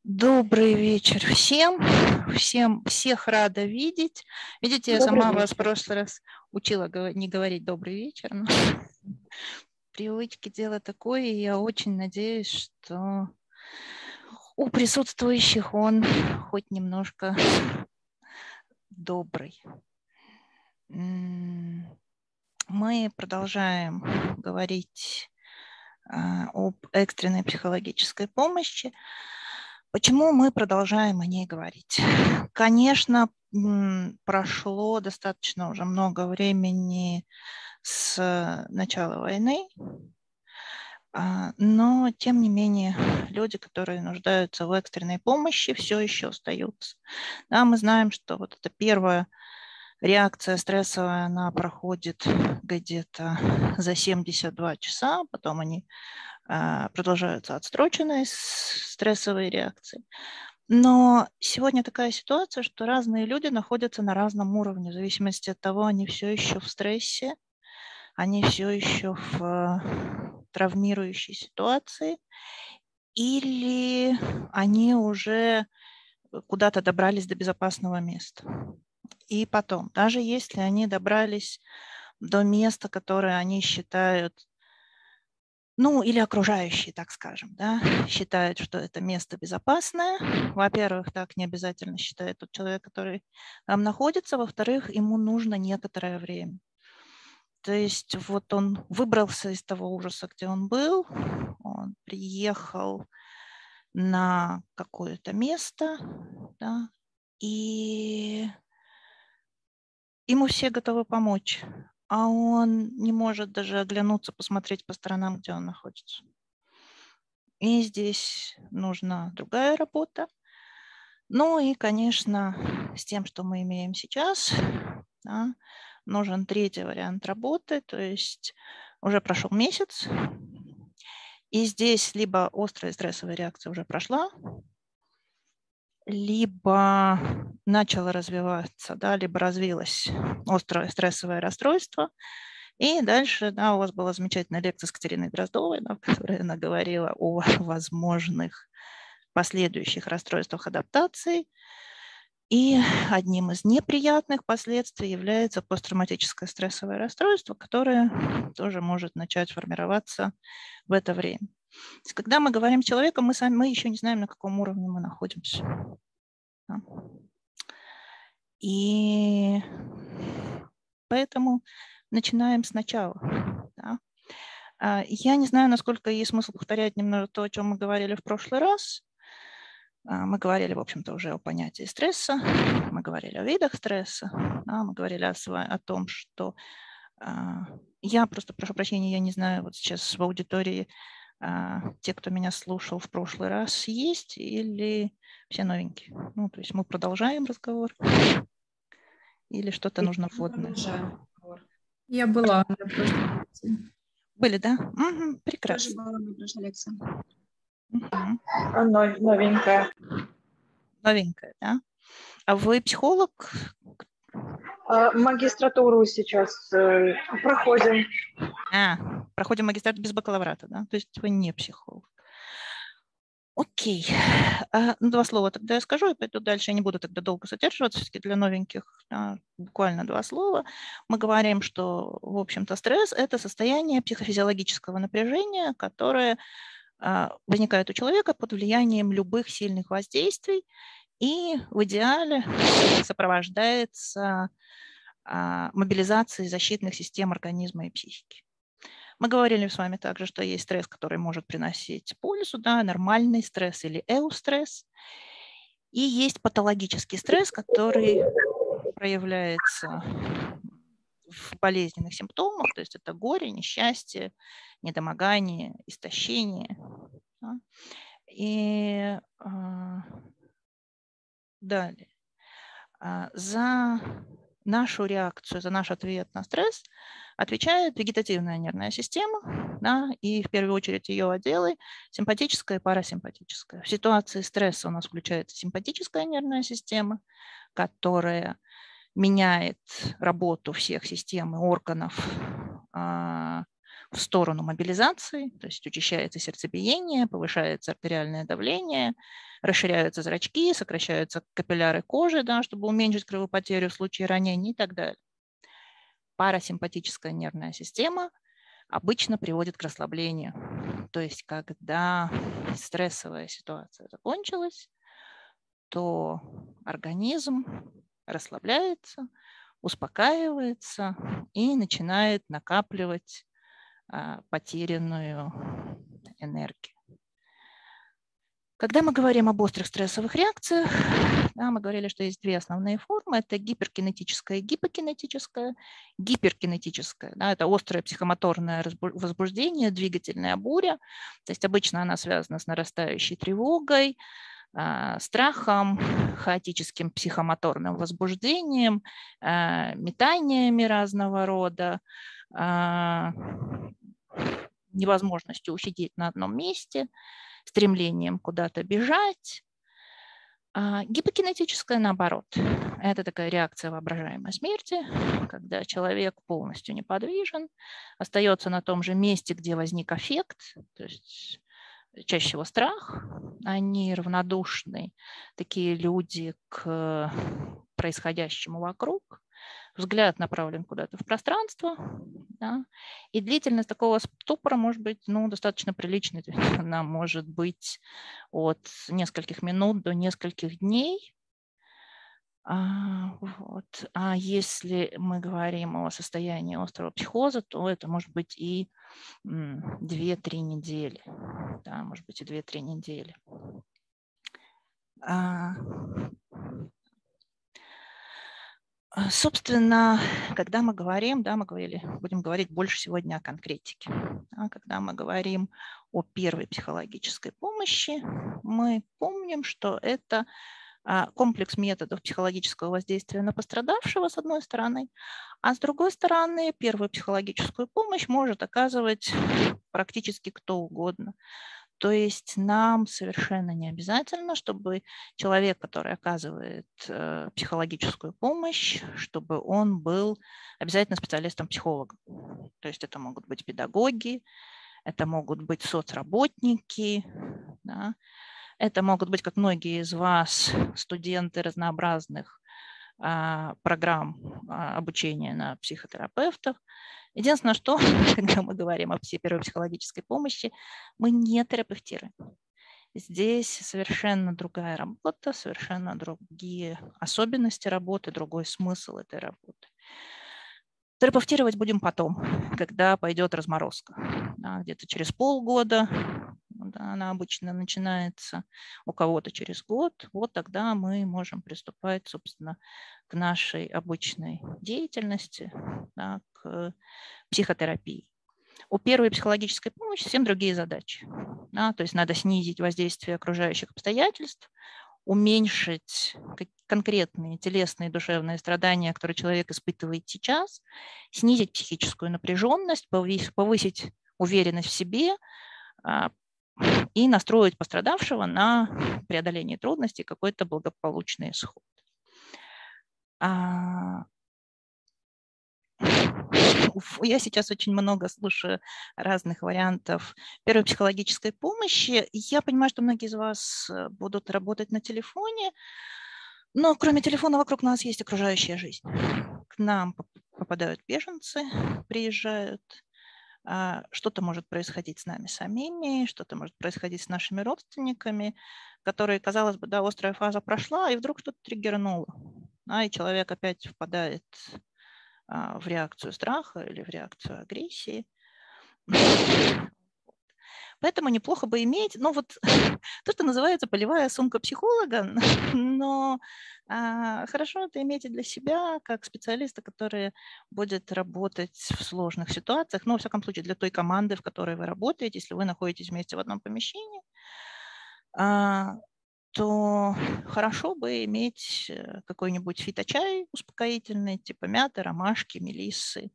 Добрый вечер всех рада видеть. Видите, я Добрый сама вас в вечер. прошлый раз учила не говорить добрый вечер, но привычки дело такое, и я очень надеюсь, что у присутствующих он хоть немножко добрый. Мы продолжаем говорить об экстренной психологической помощи. Почему мы продолжаем о ней говорить? Конечно, прошло достаточно уже много времени с начала войны, но, тем не менее, люди, которые нуждаются в экстренной помощи, все еще остаются. Да, мы знаем, что вот эта первая реакция стрессовая, она проходит где-то за 72 часа, потом они продолжаются отстроченные стрессовые реакции. Но сегодня такая ситуация, что разные люди находятся на разном уровне, в зависимости от того, они все еще в стрессе, они все еще в травмирующей ситуации, или они уже куда-то добрались до безопасного места. И потом, даже если они добрались до места, которое они считают, или окружающие, так скажем, да, считают, что это место безопасное. Во-первых, так не обязательно считает тот человек, который там находится. Во-вторых, ему нужно некоторое время. То есть вот он выбрался из того ужаса, где он был, он приехал на какое-то место, да, и ему все готовы помочь, а он не может даже оглянуться, посмотреть по сторонам, где он находится. И здесь нужна другая работа. Ну и, конечно, с тем, что мы имеем сейчас, да, нужен третий вариант работы, то есть уже прошел месяц, и здесь либо острая стрессовая реакция уже прошла, либо начало развиваться, да, либо развилось острое стрессовое расстройство. И дальше, да, у вас была замечательная лекция с Катериной Дроздовой, да, в которой она говорила о возможных последующих расстройствах адаптации. И одним из неприятных последствий является посттравматическое стрессовое расстройство, которое тоже может начать формироваться в это время. То есть, когда мы говорим с человеком, мы еще не знаем, на каком уровне мы находимся. Да. И поэтому начинаем сначала. Да. Я не знаю, насколько есть смысл повторять немного то, о чем мы говорили в прошлый раз. Мы говорили, в общем-то, уже о понятии стресса, мы говорили о видах стресса, да, мы говорили о том, что я просто прошу прощения, я не знаю, вот сейчас в аудитории те, кто меня слушал в прошлый раз, есть или все новенькие? Ну, то есть мы продолжаем разговор или что-то нужно вводное? Я была на прошлой лекции. Были, да? Угу, прекрасно. Тоже была на прошлой лекции. Угу. Новенькая. Новенькая, да? А вы психолог? Магистратуру сейчас проходим. Проходим магистратуру без бакалаврата, да? То есть вы не психолог. Окей. Два слова тогда я скажу и пойду дальше. Я не буду тогда долго задерживаться, все-таки для новеньких, да, буквально два слова. Мы говорим, что, в общем-то, стресс – это состояние психофизиологического напряжения, которое возникает у человека под влиянием любых сильных воздействий и в идеале сопровождается мобилизацией защитных систем организма и психики. Мы говорили с вами также, что есть стресс, который может приносить пользу, да, нормальный стресс или эустресс. И есть патологический стресс, который проявляется в болезненных симптомах, то есть это горе, несчастье, недомогание, истощение. Да. И далее. За нашу реакцию, за наш ответ на стресс отвечает вегетативная нервная система, да, и в первую очередь ее отделы симпатическая и парасимпатическая. В ситуации стресса у нас включается симпатическая нервная система, которая меняет работу всех систем и органов, в сторону мобилизации, то есть учащается сердцебиение, повышается артериальное давление, расширяются зрачки, сокращаются капилляры кожи, да, чтобы уменьшить кровопотерю в случае ранений и так далее. Парасимпатическая нервная система обычно приводит к расслаблению. То есть когда стрессовая ситуация закончилась, то организм расслабляется, успокаивается и начинает накапливать потерянную энергию. Когда мы говорим об острых стрессовых реакциях, да, мы говорили, что есть две основные формы. Это гиперкинетическая и гипокинетическая. Гиперкинетическая, да, это острое психомоторное возбуждение, двигательная буря. То есть обычно она связана с нарастающей тревогой, страхом, хаотическим психомоторным возбуждением, метаниями разного рода, невозможностью усидеть на одном месте, стремлением куда-то бежать. Гипокинетическая, наоборот, это такая реакция воображаемой смерти, когда человек полностью неподвижен, остается на том же месте, где возник аффект, то есть чаще всего страх, они равнодушны, такие люди, к происходящему вокруг, взгляд направлен куда-то в пространство, да, и длительность такого ступора может быть достаточно приличной, она может быть от нескольких минут до нескольких дней. Вот. А если мы говорим о состоянии острого психоза, то это может быть и 2-3 недели. Да, может быть и 2-3 недели. Собственно, когда мы говорим, да, будем говорить больше сегодня о конкретике. Да, когда мы говорим о первой психологической помощи, мы помним, что это комплекс методов психологического воздействия на пострадавшего, с одной стороны, а с другой стороны, первую психологическую помощь может оказывать практически кто угодно. То есть нам совершенно не обязательно, чтобы человек, который оказывает психологическую помощь, чтобы он был обязательно специалистом-психологом. То есть это могут быть педагоги, это могут быть соцработники, да, это могут быть, как многие из вас, студенты разнообразных программ обучения на психотерапевтов. Единственное, что, когда мы говорим о первой психологической помощи, мы не терапевтируем. Здесь совершенно другая работа, совершенно другие особенности работы, другой смысл этой работы. Терапевтировать будем потом, когда пойдет разморозка. Да, где-то через полгода, да, она обычно начинается, у кого-то через год. Вот тогда мы можем приступать, собственно, к нашей обычной деятельности, да, к психотерапии. У первой психологической помощи совсем другие задачи. Да, то есть надо снизить воздействие окружающих обстоятельств, уменьшить конкретные телесные и душевные страдания, которые человек испытывает сейчас, снизить психическую напряженность, повысить уверенность в себе и настроить пострадавшего на преодоление трудностей, какой-то благополучный исход. Я сейчас очень много слушаю разных вариантов первой психологической помощи. Я понимаю, что многие из вас будут работать на телефоне, но кроме телефона вокруг нас есть окружающая жизнь. К нам попадают беженцы, приезжают. Что-то может происходить с нами самими, что-то может происходить с нашими родственниками, которые, казалось бы, да, острая фаза прошла, и вдруг что-то триггернуло. И человек опять впадает в реакцию страха или в реакцию агрессии. Поэтому неплохо бы иметь, то, что называется полевая сумка психолога, но хорошо это иметь и для себя, как специалиста, который будет работать в сложных ситуациях, во всяком случае, для той команды, в которой вы работаете, если вы находитесь вместе в одном помещении, то хорошо бы иметь какой-нибудь фиточай успокоительный, типа мяты, ромашки, мелиссы.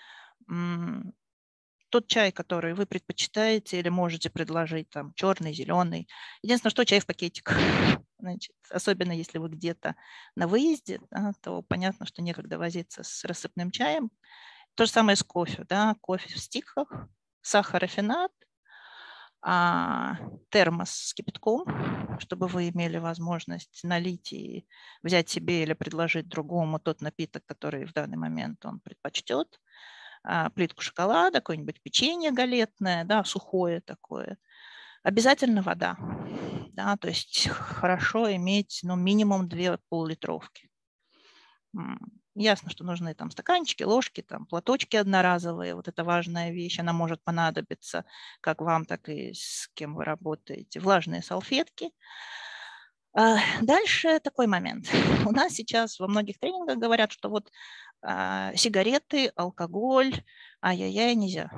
Тот чай, который вы предпочитаете или можете предложить, там, черный, зеленый. Единственное, что чай в пакетиках. Значит, особенно если вы где-то на выезде, да, то понятно, что некогда возиться с рассыпным чаем. То же самое с кофе. Да, кофе в стиках, сахарофенат, термос с кипятком, чтобы вы имели возможность налить и взять себе или предложить другому тот напиток, который в данный момент он предпочтет, плитку шоколада, какое-нибудь печенье галетное, да, сухое такое. Обязательно вода, да, то есть хорошо иметь, ну, минимум 2 пол-литровки. Ясно, что нужны там стаканчики, ложки, там платочки одноразовые. Вот это важная вещь, она может понадобиться как вам, так и с кем вы работаете. Влажные салфетки. Дальше такой момент. У нас сейчас во многих тренингах говорят, что вот сигареты, алкоголь, ай-яй-яй, нельзя.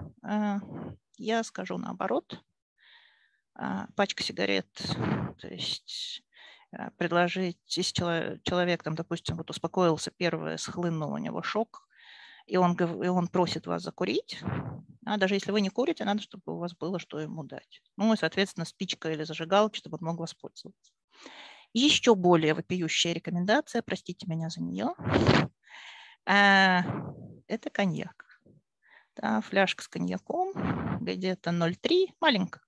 Я скажу наоборот. Пачка сигарет, то есть предложить, если человек, там, допустим, вот успокоился, первое, схлынул у него шок, и он просит вас закурить, даже если вы не курите, надо, чтобы у вас было, что ему дать. Ну и, соответственно, спичка или зажигалка, чтобы он мог воспользоваться. Еще более вопиющая рекомендация, простите меня за нее, это коньяк. Да, фляжка с коньяком, где-то 0,3, маленькая.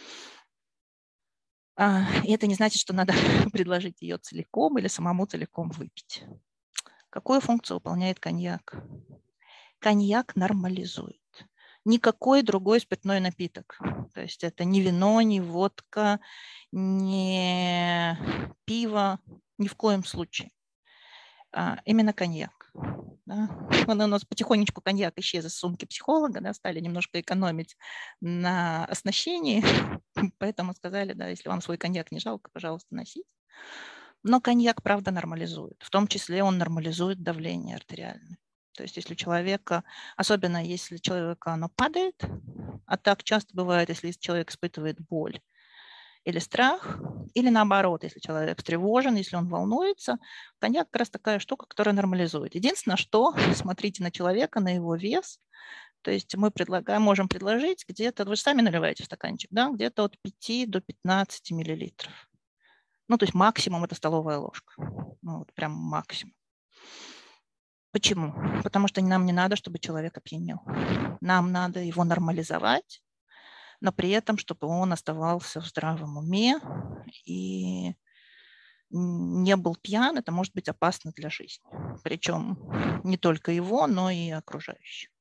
И это не значит, что надо предложить ее целиком или самому целиком выпить. Какую функцию выполняет коньяк? Коньяк нормализует. Никакой другой спиртной напиток. То есть это не вино, не водка, не пиво, ни в коем случае. Именно коньяк. Да. У нас потихонечку коньяк исчез из сумки психолога, да, стали немножко экономить на оснащении, поэтому сказали, да, если вам свой коньяк не жалко, пожалуйста, носите. Но коньяк, правда, нормализует. В том числе он нормализует давление артериальное. То есть если у человека, особенно если у человека оно падает, а так часто бывает, если человек испытывает боль, или страх, или наоборот, если человек встревожен, если он волнуется, коньяк как раз такая штука, которая нормализует. Единственное, что смотрите на человека, на его вес. То есть мы можем предложить где-то, вы же сами наливаете в стаканчик, да, где-то от 5 до 15 миллилитров. Ну, то есть максимум это столовая ложка. Ну, вот прям максимум. Почему? Потому что нам не надо, чтобы человек опьянел. Нам надо его нормализовать, но при этом, чтобы он оставался в здравом уме и не был пьян, это может быть опасно для жизни. Причем не только его, но и окружающих.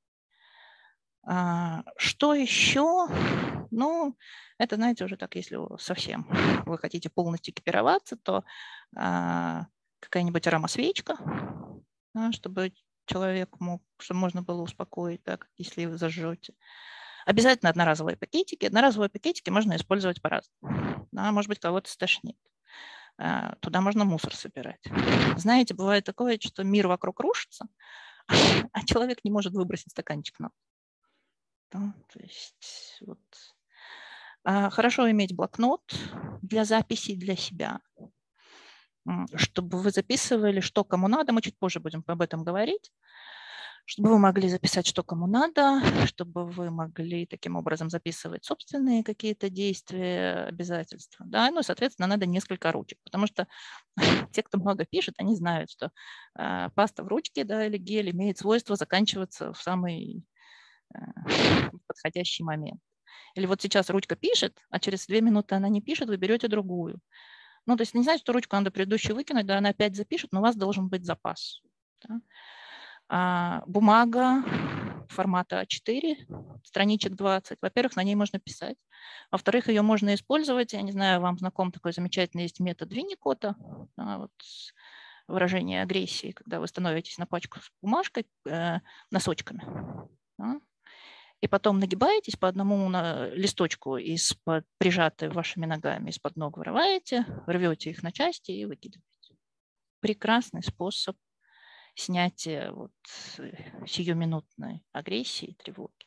Что еще? Ну, это, знаете, уже так, если совсем вы хотите полностью экипироваться, то какая-нибудь аромасвечка, да, чтобы человек мог, чтобы можно было успокоить, так, если вы зажжете. Обязательно одноразовые пакетики. Одноразовые пакетики можно использовать по-разному. Да, может быть, кого-то стошнит. Туда можно мусор собирать. Знаете, бывает такое, что мир вокруг рушится, а человек не может выбросить стаканчик на. Да, то есть вот. Хорошо иметь блокнот для записей для себя, чтобы вы записывали, что кому надо. Мы чуть позже будем об этом говорить. Чтобы вы могли записать, что кому надо, чтобы вы могли таким образом записывать собственные какие-то действия, обязательства. Да? Ну, соответственно, надо несколько ручек, потому что те, кто много пишет, они знают, что паста в ручке, да, или гель имеет свойство заканчиваться в самый подходящий момент. Или вот сейчас ручка пишет, а через 2 минуты она не пишет, вы берете другую. Ну, то есть не значит, что ручку надо предыдущую выкинуть, да, она опять запишет, но у вас должен быть запас. Да? Бумага формата А4, страничек 20. Во-первых, на ней можно писать. Во-вторых, ее можно использовать. Я не знаю, вам знаком такой замечательный есть метод Винникота. Вот выражение агрессии, когда вы становитесь на пачку с бумажкой носочками. Да? И потом нагибаетесь по одному листочку, из-под прижатые вашими ногами, из-под ног вырываете, рвете их на части и выкидываете. Прекрасный способ снятия вот сиюминутной агрессии и тревоги.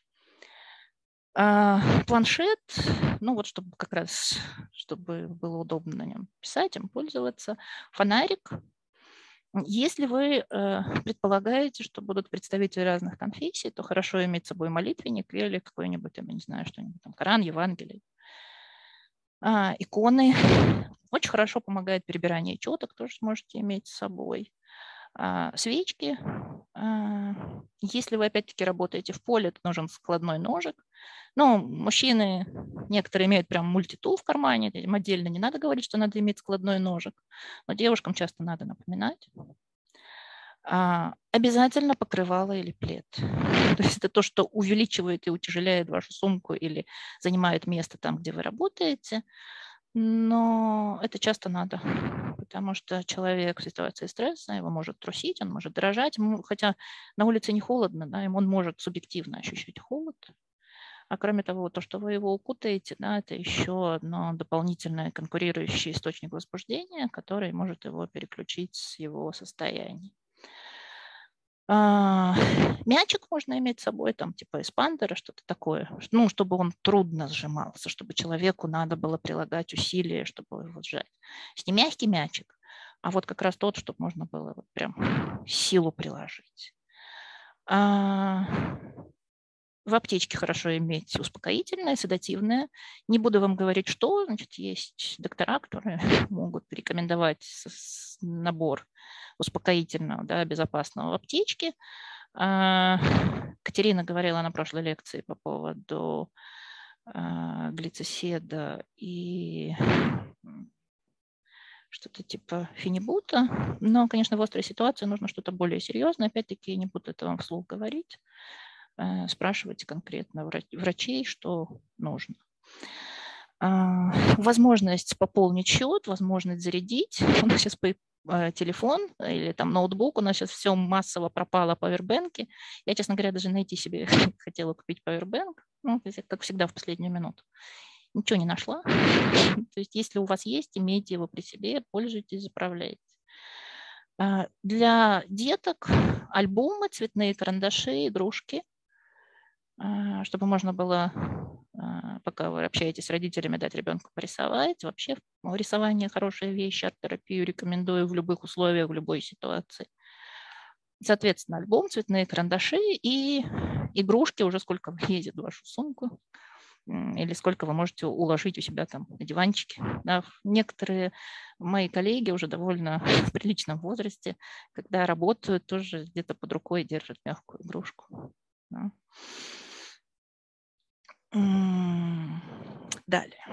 Планшет, ну вот чтобы как раз, чтобы было удобно на нем писать, им пользоваться. Фонарик. Если вы предполагаете, что будут представители разных конфессий, то хорошо иметь с собой молитвенник или какой-нибудь, я не знаю, что-нибудь там, Коран, Евангелие. Иконы. Очень хорошо помогает перебирание четок, тоже сможете иметь с собой. Свечки. Если вы опять-таки работаете в поле, то нужен складной ножик. Но мужчины, некоторые имеют прям мультитул в кармане, им отдельно не надо говорить, что надо иметь складной ножик, но девушкам часто надо напоминать. Обязательно покрывало или плед. То есть это то, что увеличивает и утяжеляет вашу сумку или занимает место там, где вы работаете, но это часто надо, потому что человек в ситуации стресса, его может трусить, он может дрожать, хотя на улице не холодно, да, он может субъективно ощущать холод. А кроме того, то, что вы его укутаете, да, это еще одно дополнительное конкурирующий источник возбуждения, который может его переключить с его состояния. Мячик можно иметь с собой, там типа эспандера, что-то такое, ну, чтобы он трудно сжимался, чтобы человеку надо было прилагать усилия, чтобы его сжать. Не мягкий мячик, а вот как раз тот, чтобы можно было вот прям силу приложить. В аптечке хорошо иметь успокоительное, седативное. Не буду вам говорить, что. Значит, есть доктора, которые могут рекомендовать набор успокоительного, да, безопасного в аптечке. Катерина говорила на прошлой лекции по поводу глицеседа и что-то типа фенибута. Но, конечно, в острой ситуации нужно что-то более серьезное. Опять-таки, не буду это вам вслух говорить. Спрашивайте конкретно врачей, что нужно. Возможность пополнить счет, возможность зарядить. У нас сейчас телефон или там ноутбук, у нас сейчас все массово пропало пауэрбэнки. Я, честно говоря, даже найти себе хотела купить пауэрбэнк, ну, как всегда в последнюю минуту. Ничего не нашла. То есть если у вас есть, имейте его при себе, пользуйтесь, заправляйте. Для деток альбомы, цветные карандаши, игрушки, чтобы можно было, пока вы общаетесь с родителями, дать ребенку порисовать. Вообще рисование хорошая вещь, арт-терапию рекомендую в любых условиях, в любой ситуации. Соответственно, альбом, цветные карандаши и игрушки, уже сколько влезет в вашу сумку, или сколько вы можете уложить у себя там на диванчике. Да. Некоторые мои коллеги уже довольно в приличном возрасте, когда работают, тоже где-то под рукой держат мягкую игрушку. Да. Далее.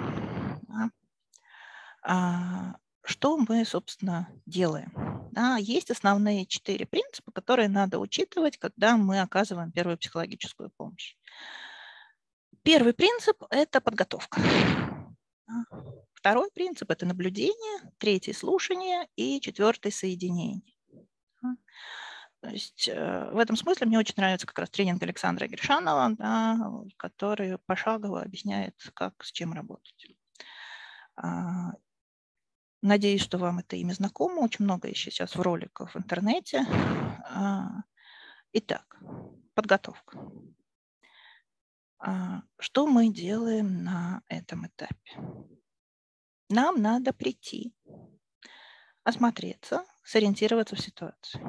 Что мы, собственно, делаем? Да, есть основные 4 принципа, которые надо учитывать, когда мы оказываем первую психологическую помощь. Первый принцип – это подготовка. Второй принцип – это наблюдение, третий – слушание и четвертый – соединение. То есть в этом смысле мне очень нравится как раз тренинг Александра Гершанова, да, который пошагово объясняет, как с чем работать. Надеюсь, что вам это имя знакомо. Очень много еще сейчас в роликах в интернете. Итак, подготовка. Что мы делаем на этом этапе? Нам надо прийти, осмотреться, сориентироваться в ситуации.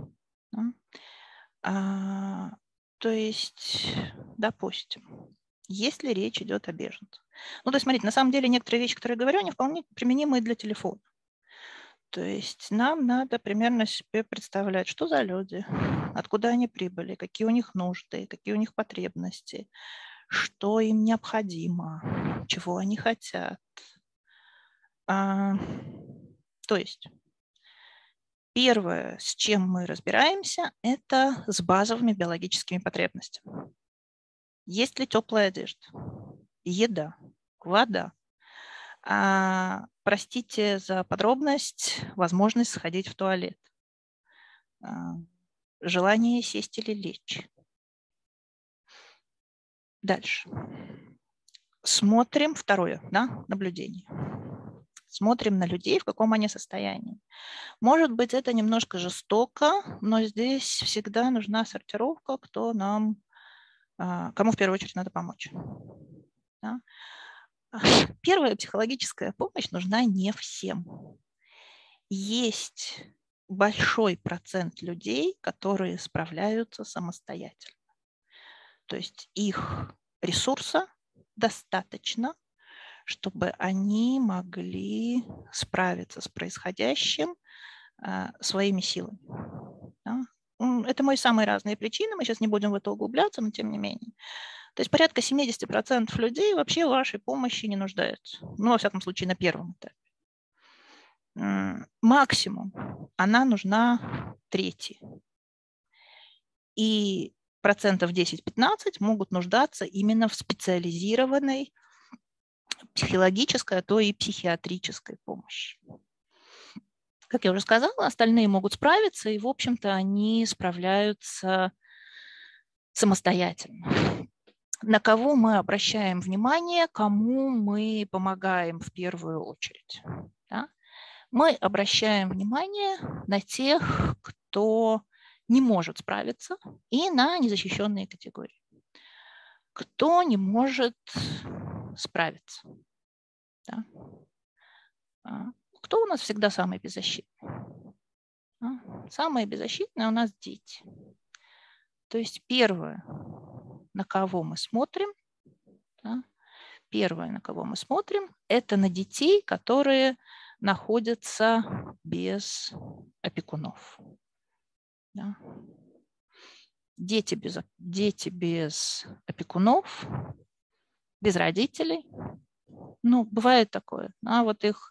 То есть, допустим, если речь идет о беженцах. Ну, то есть, смотрите, на самом деле некоторые вещи, которые я говорю, они вполне применимы и для телефона. То есть нам надо примерно себе представлять, что за люди, откуда они прибыли, какие у них нужды, какие у них потребности, что им необходимо, чего они хотят. То есть первое, с чем мы разбираемся, это с базовыми биологическими потребностями. Есть ли теплая одежда, еда, вода? Простите за подробность, возможность сходить в туалет. Желание сесть или лечь. Дальше. Смотрим второе, да, наблюдение. Смотрим на людей, в каком они состоянии. Может быть, это немножко жестоко, но здесь всегда нужна сортировка, кому в первую очередь надо помочь. Да? Первая психологическая помощь нужна не всем. Есть большой процент людей, которые справляются самостоятельно. То есть их ресурса достаточно, чтобы они могли справиться с происходящим своими силами. Да? Это мои самые разные причины, мы сейчас не будем в это углубляться, но тем не менее. То есть порядка 70% людей вообще в вашей помощи не нуждаются. Ну, во всяком случае, на первом этапе. Максимум она нужна третьей. И 10-15% могут нуждаться именно в специализированной психологической, а то и психиатрической помощи. Как я уже сказала, остальные могут справиться, и, в общем-то, они справляются самостоятельно. На кого мы обращаем внимание, кому мы помогаем в первую очередь? Да? Мы обращаем внимание на тех, кто не может справиться, и на незащищенные категории. Кто не может справиться? Да? Кто у нас всегда самый беззащитный? Самые беззащитные у нас дети. То есть первое, на кого мы смотрим, да, это на детей, которые находятся без опекунов. Да. Дети без опекунов, без родителей. Ну, бывает такое. Вот их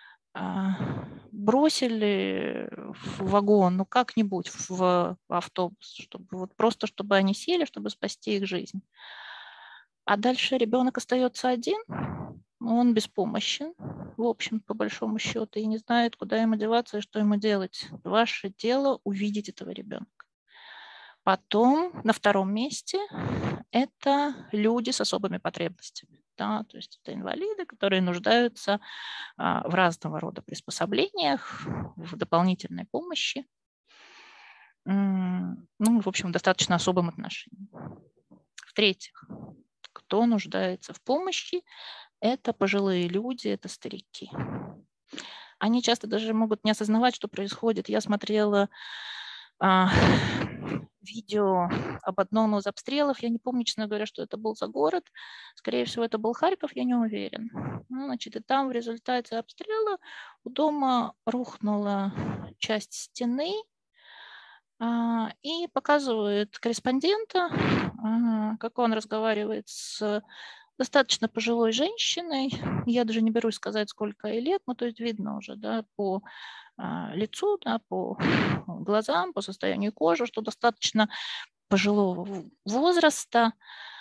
бросили в вагон, ну как-нибудь в автобус, чтобы они сели, чтобы спасти их жизнь. А дальше ребенок остается один, он беспомощен, в общем, по большому счету, и не знает, куда ему деваться и что ему делать. Ваше дело увидеть этого ребенка. Потом на втором месте это люди с особыми потребностями. Да, то есть это инвалиды, которые нуждаются в разного рода приспособлениях, в дополнительной помощи, в общем, в достаточно особом отношении. В-третьих, кто нуждается в помощи, это пожилые люди, это старики. Они часто даже могут не осознавать, что происходит. Я смотрела видео об одном из обстрелов. Я не помню, честно говоря, что это был за город. Скорее всего, это был Харьков, я не уверен. И там в результате обстрела у дома рухнула часть стены, и показывает корреспондента, как он разговаривает с достаточно пожилой женщиной. Я даже не берусь сказать, сколько ей лет, то есть видно уже, да, по лицу, да, по глазам, по состоянию кожи, что достаточно пожилого возраста.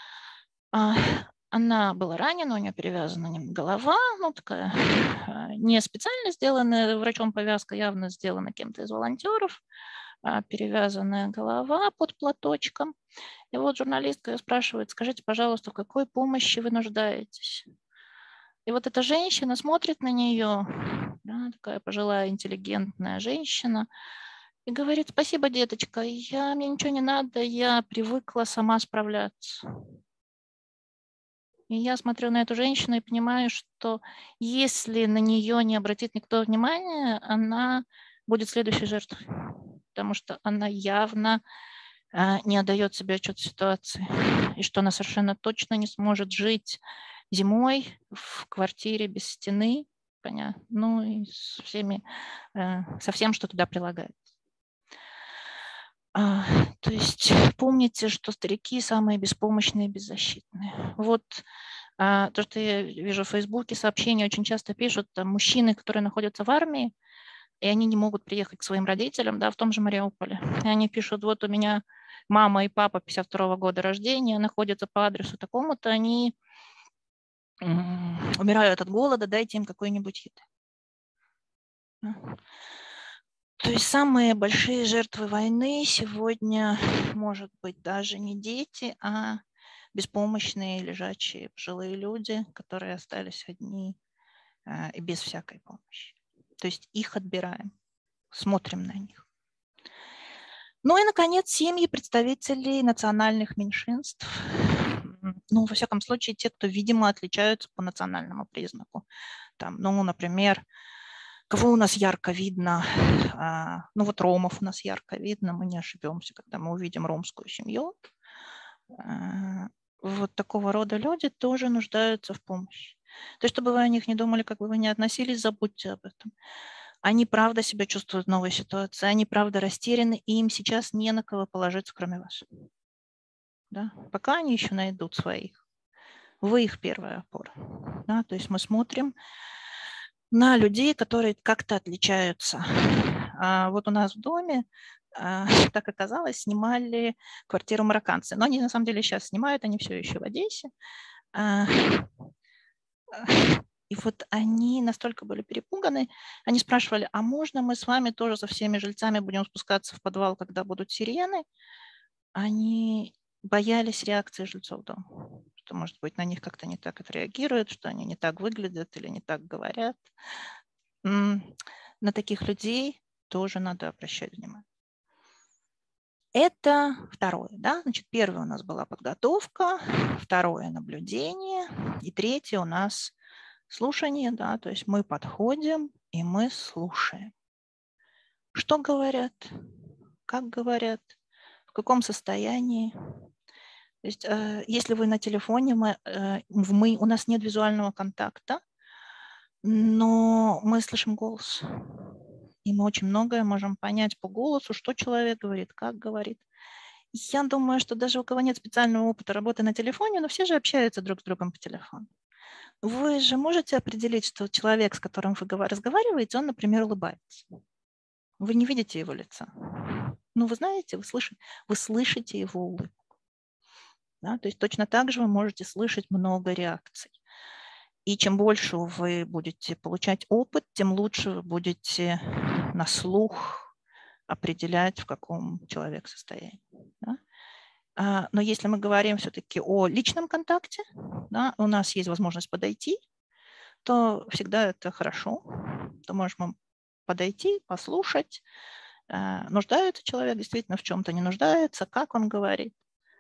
Она была ранена, у нее перевязана голова, такая не специально сделанная врачом повязка, явно сделана кем-то из волонтеров, перевязанная голова под платочком. И журналистка ее спрашивает: скажите, пожалуйста, в какой помощи вы нуждаетесь? И эта женщина смотрит на нее, да, такая пожилая, интеллигентная женщина, и говорит: спасибо, деточка, мне ничего не надо, я привыкла сама справляться. И я смотрю на эту женщину и понимаю, что если на нее не обратит никто внимания, она будет следующей жертвой, потому что она явно не отдает себе отчет в ситуации, и что она совершенно точно не сможет жить зимой в квартире без стены, понятно, и со всем, что туда прилагается. То есть помните, что старики самые беспомощные и беззащитные. То, что я вижу в Фейсбуке, сообщения очень часто пишут мужчины, которые находятся в армии, и они не могут приехать к своим родителям, да, в том же Мариуполе. И они пишут: у меня мама и папа 52-го года рождения находятся по адресу такому-то, они умирают от голода, дайте им какой-нибудь еды. То есть самые большие жертвы войны сегодня, может быть, даже не дети, а беспомощные, лежачие пожилые люди, которые остались одни и без всякой помощи. То есть их отбираем, смотрим на них. И, наконец, семьи представителей национальных меньшинств. Во всяком случае, те, кто, видимо, отличаются по национальному признаку. Например, кого у нас ярко видно? Ромов у нас ярко видно, мы не ошибемся, когда мы увидим ромскую семью. Такого рода люди тоже нуждаются в помощи. То есть, чтобы вы о них не думали, как бы вы ни относились, забудьте об этом. Они правда себя чувствуют в новой ситуации, они правда растеряны, и им сейчас не на кого положиться, кроме вас. Да? Пока они еще найдут своих. Вы их первая опора. Да? То есть мы смотрим на людей, которые как-то отличаются. Вот у нас в доме, так оказалось, снимали квартиру марокканцы. Но они на самом деле сейчас снимают, они все еще в Одессе. И вот они настолько были перепуганы, они спрашивали, а можно мы с вами тоже со всеми жильцами будем спускаться в подвал, когда будут сирены? Они боялись реакции жильцов дома, что, может быть, на них как-то не так отреагируют, что они не так выглядят или не так говорят. На таких людей тоже надо обращать внимание. Это второе. Да? Значит, первое у нас была подготовка, второе – наблюдение, и третье у нас слушание. Да? То есть мы подходим и мы слушаем. Что говорят, как говорят, в каком состоянии. То есть, если вы на телефоне, у нас нет визуального контакта, но мы слышим голос. И мы очень многое можем понять по голосу, что человек говорит, как говорит. Я думаю, что даже у кого нет специального опыта работы на телефоне, но все же общаются друг с другом по телефону. Вы же можете определить, что человек, с которым вы разговариваете, он, например, улыбается. Вы не видите его лица. Но вы знаете, вы слышите его улыбку. Да? То есть точно так же вы можете слышать много реакций. И чем больше вы будете получать опыт, тем лучше вы будете на слух определять, в каком человек состоянии. Да? Но если мы говорим все-таки о личном контакте, да, у нас есть возможность подойти, то всегда это хорошо. То можем подойти, послушать, нуждается человек действительно в чем-то, не нуждается, как он говорит.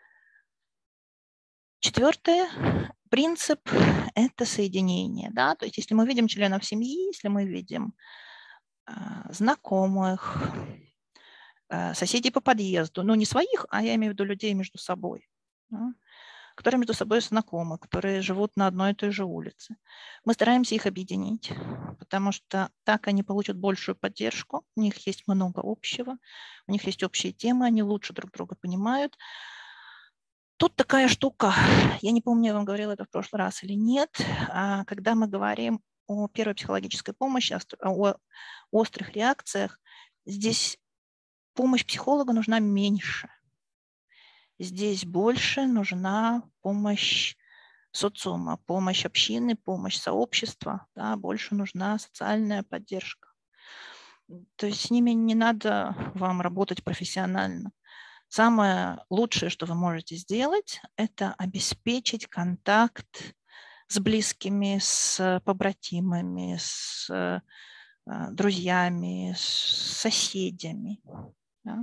Четвертое. Принцип – это соединение. Да? То есть если мы видим членов семьи, если мы видим знакомых, соседей по подъезду, ну не своих, а я имею в виду людей между собой, да? Которые между собой знакомы, которые живут на одной и той же улице. Мы стараемся их объединить, потому что так они получат большую поддержку, у них есть много общего, у них есть общие темы, они лучше друг друга понимают. Тут такая штука, я не помню, я вам говорила это в прошлый раз или нет, когда мы говорим о первой психологической помощи, о острых реакциях, здесь помощь психолога нужна меньше. Здесь больше нужна помощь социума, помощь общины, помощь сообщества, да, больше нужна социальная поддержка. То есть с ними не надо вам работать профессионально. Самое лучшее, что вы можете сделать, это обеспечить контакт с близкими, с побратимами, с друзьями, с соседями. Да?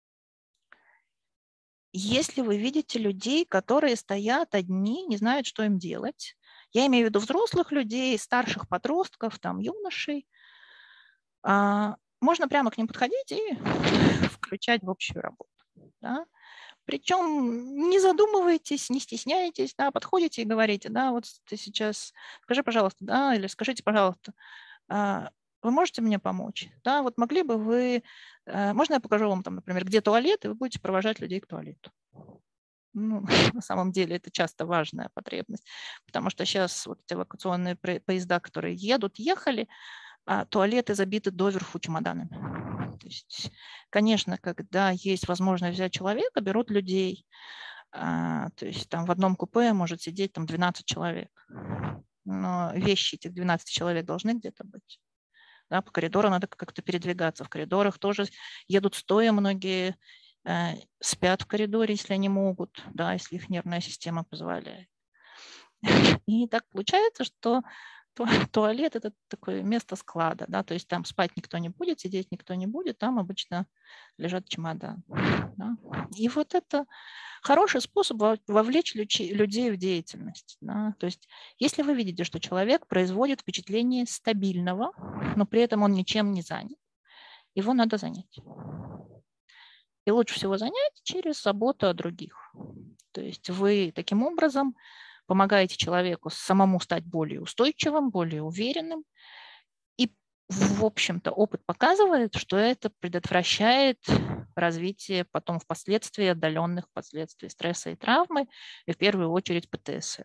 Если вы видите людей, которые стоят одни, не знают, что им делать, я имею в виду взрослых людей, старших подростков, там, юношей, можно прямо к ним подходить и включать в общую работу. Да? Причем не задумывайтесь, не стесняйтесь, да, подходите и говорите, да, вот ты сейчас, скажи, пожалуйста, да, или скажите, пожалуйста, вы можете мне помочь? Да, вот могли бы вы, можно я покажу вам там, например, где туалет, и вы будете провожать людей к туалету. Ну, на самом деле это часто важная потребность, потому что сейчас вот эти эвакуационные поезда, которые ехали, туалеты забиты доверху чемоданами. То есть, конечно, когда есть возможность взять человека, берут людей. То есть там в одном купе может сидеть там 12 человек. Но вещи этих 12 человек должны где-то быть. Да, по коридору надо как-то передвигаться. В коридорах тоже едут стоя, многие спят в коридоре, если они могут, да, если их нервная система позволяет. И так получается, что туалет – это такое место склада, да, то есть там спать никто не будет, сидеть никто не будет, там обычно лежат чемоданы. Да. И вот это хороший способ вовлечь людей в деятельность. Да. То есть если вы видите, что человек производит впечатление стабильного, но при этом он ничем не занят, его надо занять. И лучше всего занять через заботу о других. То есть вы таким образом помогаете человеку самому стать более устойчивым, более уверенным. И в общем-то, опыт показывает, что это предотвращает развитие потом впоследствии отдаленных последствий стресса и травмы, и в первую очередь ПТСР.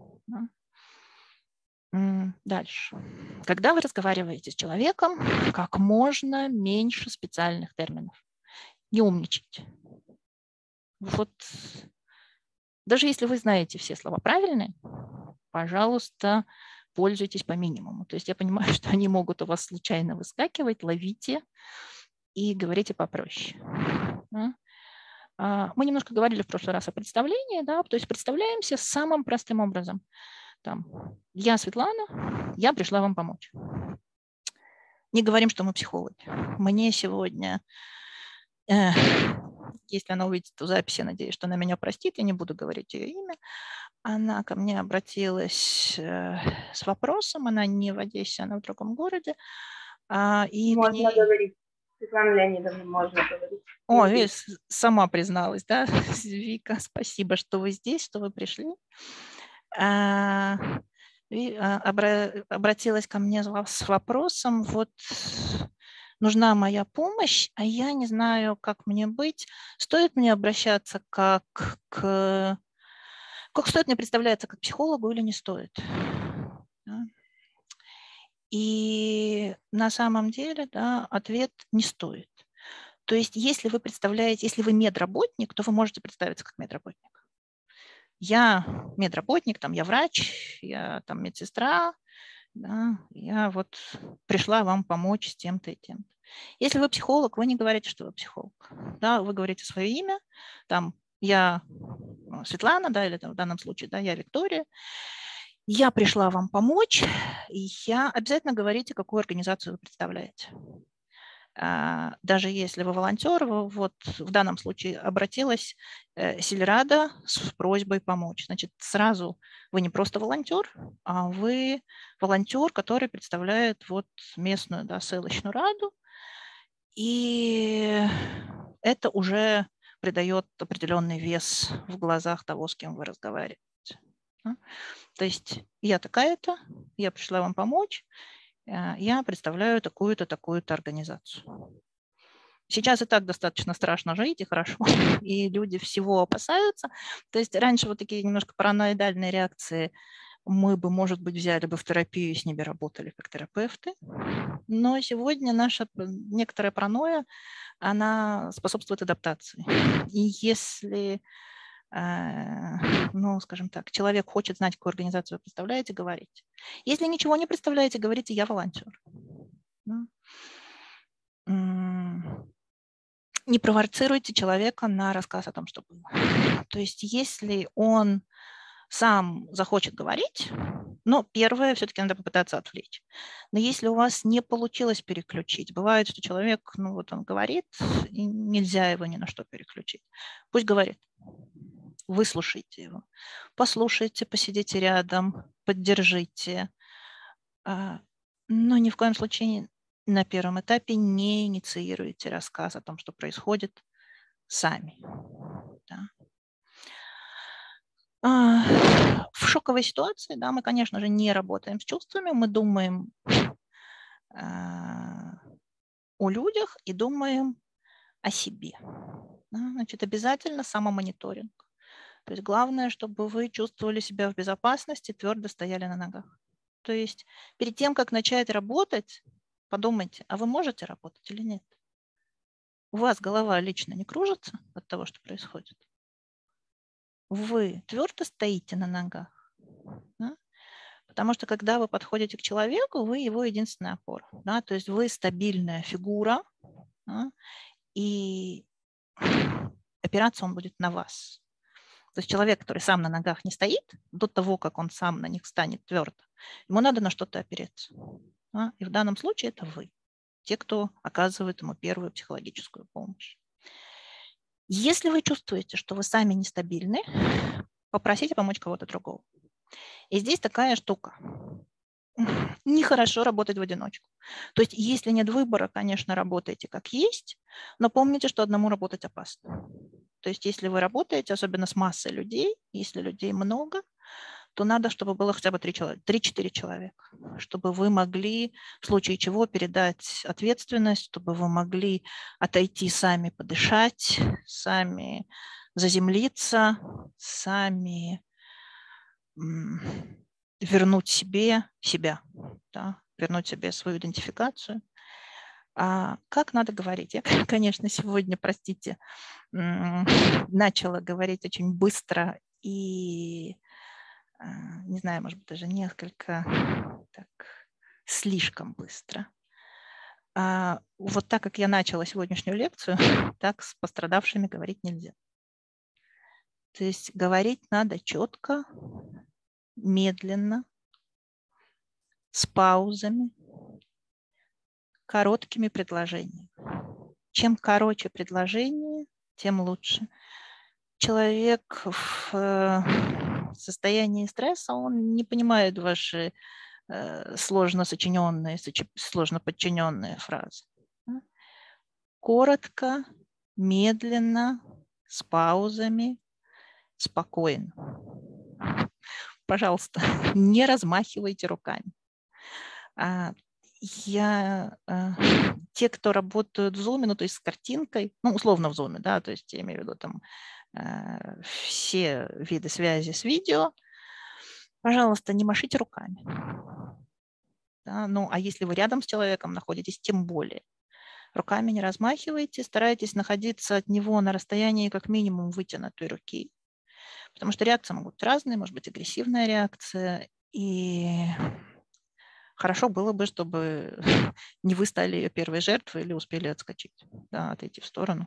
Дальше. Когда вы разговариваете с человеком, как можно меньше специальных терминов. Не умничайте. Вот даже если вы знаете все слова правильные, пожалуйста, пользуйтесь по минимуму. То есть я понимаю, что они могут у вас случайно выскакивать, ловите и говорите попроще. Мы немножко говорили в прошлый раз о представлении, да, то есть представляемся самым простым образом. Там, я Светлана, я пришла вам помочь. Не говорим, что мы психологи. Мне сегодня, если она увидит эту запись, я надеюсь, что она меня простит, я не буду говорить ее имя. Она ко мне обратилась с вопросом, она не в Одессе, она в другом городе. И можно говорить. Светлана Леонидовна, можно говорить. О, сама призналась, да? Вика, спасибо, что вы здесь, что вы пришли. Обратилась ко мне с вопросом, вот нужна моя помощь, а я не знаю, как мне быть. Стоит мне обращаться как стоит мне представляться как психологу или не стоит? Да? И на самом деле, да, ответ не стоит. То есть если вы представляете, если вы медработник, то вы можете представиться как медработник. Я медработник, там, я врач, я там медсестра, да, я вот пришла вам помочь с тем-то и тем-то. Если вы психолог, вы не говорите, что вы психолог. Да, вы говорите свое имя, там, я Светлана, да, или там, в данном случае, да, я Виктория. Я пришла вам помочь, и я обязательно говорите, какую организацию вы представляете. Даже если вы волонтер, вот в данном случае обратилась Сельрада с просьбой помочь. Значит, сразу вы не просто волонтер, а вы волонтер, который представляет вот местную, да, селищную раду, и это уже придает определенный вес в глазах того, с кем вы разговариваете. То есть я такая-то, я пришла вам помочь, я представляю такую-то, такую-то организацию. Сейчас и так достаточно страшно жить, и хорошо, и люди всего опасаются. То есть раньше вот такие немножко параноидальные реакции мы бы, может быть, взяли бы в терапию и с ними работали как терапевты. Но сегодня наша некоторая паранойя, она способствует адаптации. И если, ну, скажем так, человек хочет знать, какую организацию вы представляете, говорите. Если ничего не представляете, говорите «я волонтер». Не провоцируйте человека на рассказ о том, что было. То есть если он сам захочет говорить, но первое, все-таки надо попытаться отвлечь. Но если у вас не получилось переключить, бывает, что человек, ну вот он говорит, и нельзя его ни на что переключить. Пусть говорит. Выслушайте его. Послушайте, посидите рядом, поддержите. Но ни в коем случае на первом этапе не инициируйте рассказ о том, что происходит, сами. Да. В шоковой ситуации, да, мы, конечно же, не работаем с чувствами, мы думаем о людях и думаем о себе. Да. Значит, обязательно самомониторинг. То есть главное, чтобы вы чувствовали себя в безопасности, твердо стояли на ногах. То есть перед тем, как начать работать, подумайте, а вы можете работать или нет? У вас голова лично не кружится от того, что происходит? Вы твердо стоите на ногах? Да? Потому что когда вы подходите к человеку, вы его единственная опора. Да? То есть вы стабильная фигура, да? И опираться он будет на вас. То есть человек, который сам на ногах не стоит, до того, как он сам на них станет твердо, ему надо на что-то опереться. Да? И в данном случае это вы, те, кто оказывает ему первую психологическую помощь. Если вы чувствуете, что вы сами нестабильны, попросите помочь кого-то другого. И здесь такая штука. Нехорошо работать в одиночку. То есть если нет выбора, конечно, работайте как есть, но помните, что одному работать опасно. То есть если вы работаете, особенно с массой людей, если людей много, то надо, чтобы было хотя бы 3-4 человека, чтобы вы могли в случае чего передать ответственность, чтобы вы могли отойти сами подышать, сами заземлиться, сами вернуть себе себя, да, вернуть себе свою идентификацию. А как надо говорить? Я, конечно, сегодня, простите, начала говорить очень быстро и, не знаю, может быть, даже несколько так, слишком быстро. Вот так, как я начала сегодняшнюю лекцию, так с пострадавшими говорить нельзя. То есть говорить надо четко, медленно, с паузами, короткими предложениями. Чем короче предложение, тем лучше. Человек в состоянии стресса, он не понимает ваши сложно сочиненные, сложно подчиненные фразы. Коротко, медленно, с паузами, спокойно. Пожалуйста, не размахивайте руками. Те, кто работают в Zoom, ну, то есть с картинкой, ну, условно в Zoom, да, то есть я имею в виду там все виды связи с видео, пожалуйста, не машите руками. Да, ну, а если вы рядом с человеком находитесь, тем более. Руками не размахивайте, старайтесь находиться от него на расстоянии как минимум вытянутой руки, потому что реакции могут быть разные, может быть агрессивная реакция, и хорошо было бы, чтобы не вы стали ее первой жертвой или успели отскочить, да, отойти в сторону.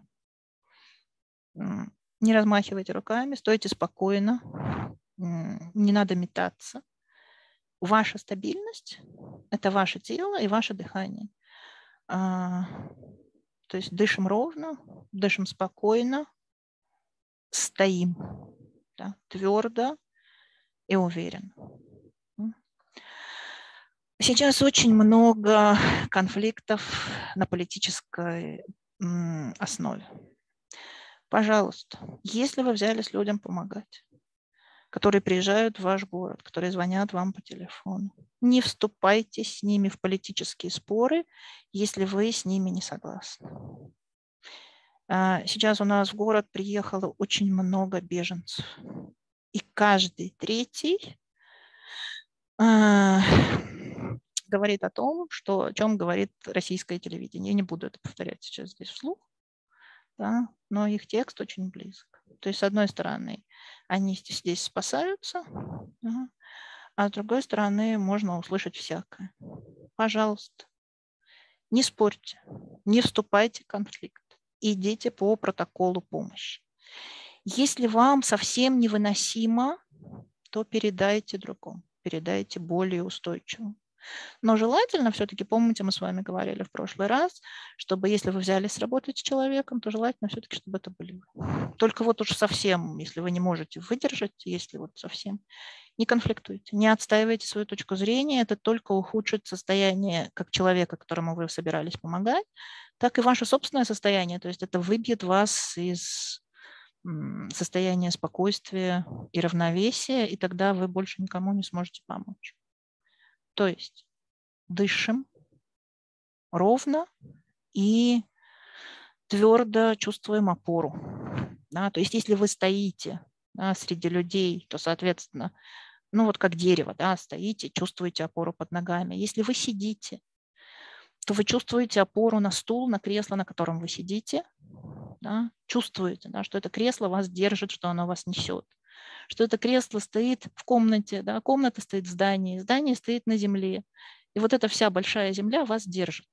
Не размахивайте руками, стойте спокойно, не надо метаться. Ваша стабильность – это ваше тело и ваше дыхание. То есть дышим ровно, дышим спокойно, стоим, да, твердо и уверенно. Сейчас очень много конфликтов на политической основе. Пожалуйста, если вы взялись людям помогать, которые приезжают в ваш город, которые звонят вам по телефону, не вступайте с ними в политические споры, если вы с ними не согласны. Сейчас у нас в город приехало очень много беженцев, и каждый третий говорит о том, о чем говорит российское телевидение. Я не буду это повторять сейчас здесь вслух, да, но их текст очень близок. То есть, с одной стороны, они здесь спасаются, да, а с другой стороны, можно услышать всякое. Пожалуйста, не спорьте, не вступайте в конфликт, идите по протоколу помощи. Если вам совсем невыносимо, то передайте другому, передайте более устойчивому. Но желательно все-таки, помните, мы с вами говорили в прошлый раз, чтобы если вы взялись работать с человеком, то желательно все-таки, чтобы это были вы. Только вот уж совсем, если вы не можете выдержать, если вот совсем, не конфликтуйте, не отстаивайте свою точку зрения, это только ухудшит состояние как человека, которому вы собирались помогать, так и ваше собственное состояние, то есть это выбьет вас из состояния спокойствия и равновесия, и тогда вы больше никому не сможете помочь. То есть дышим ровно и твердо чувствуем опору. Да, то есть если вы стоите, да, среди людей, то, соответственно, ну вот как дерево, да, стоите, чувствуете опору под ногами. Если вы сидите, то вы чувствуете опору на стул, на кресло, на котором вы сидите, да, чувствуете, да, что это кресло вас держит, что оно вас несет, что это кресло стоит в комнате, да, комната стоит в здании, здание стоит на земле, и вот эта вся большая земля вас держит.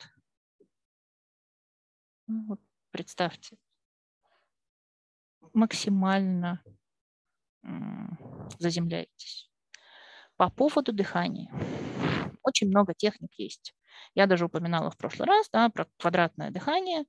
Ну, вот представьте, максимально заземляетесь. По поводу дыхания. Очень много техник есть. Я даже упоминала в прошлый раз, да, про квадратное дыхание.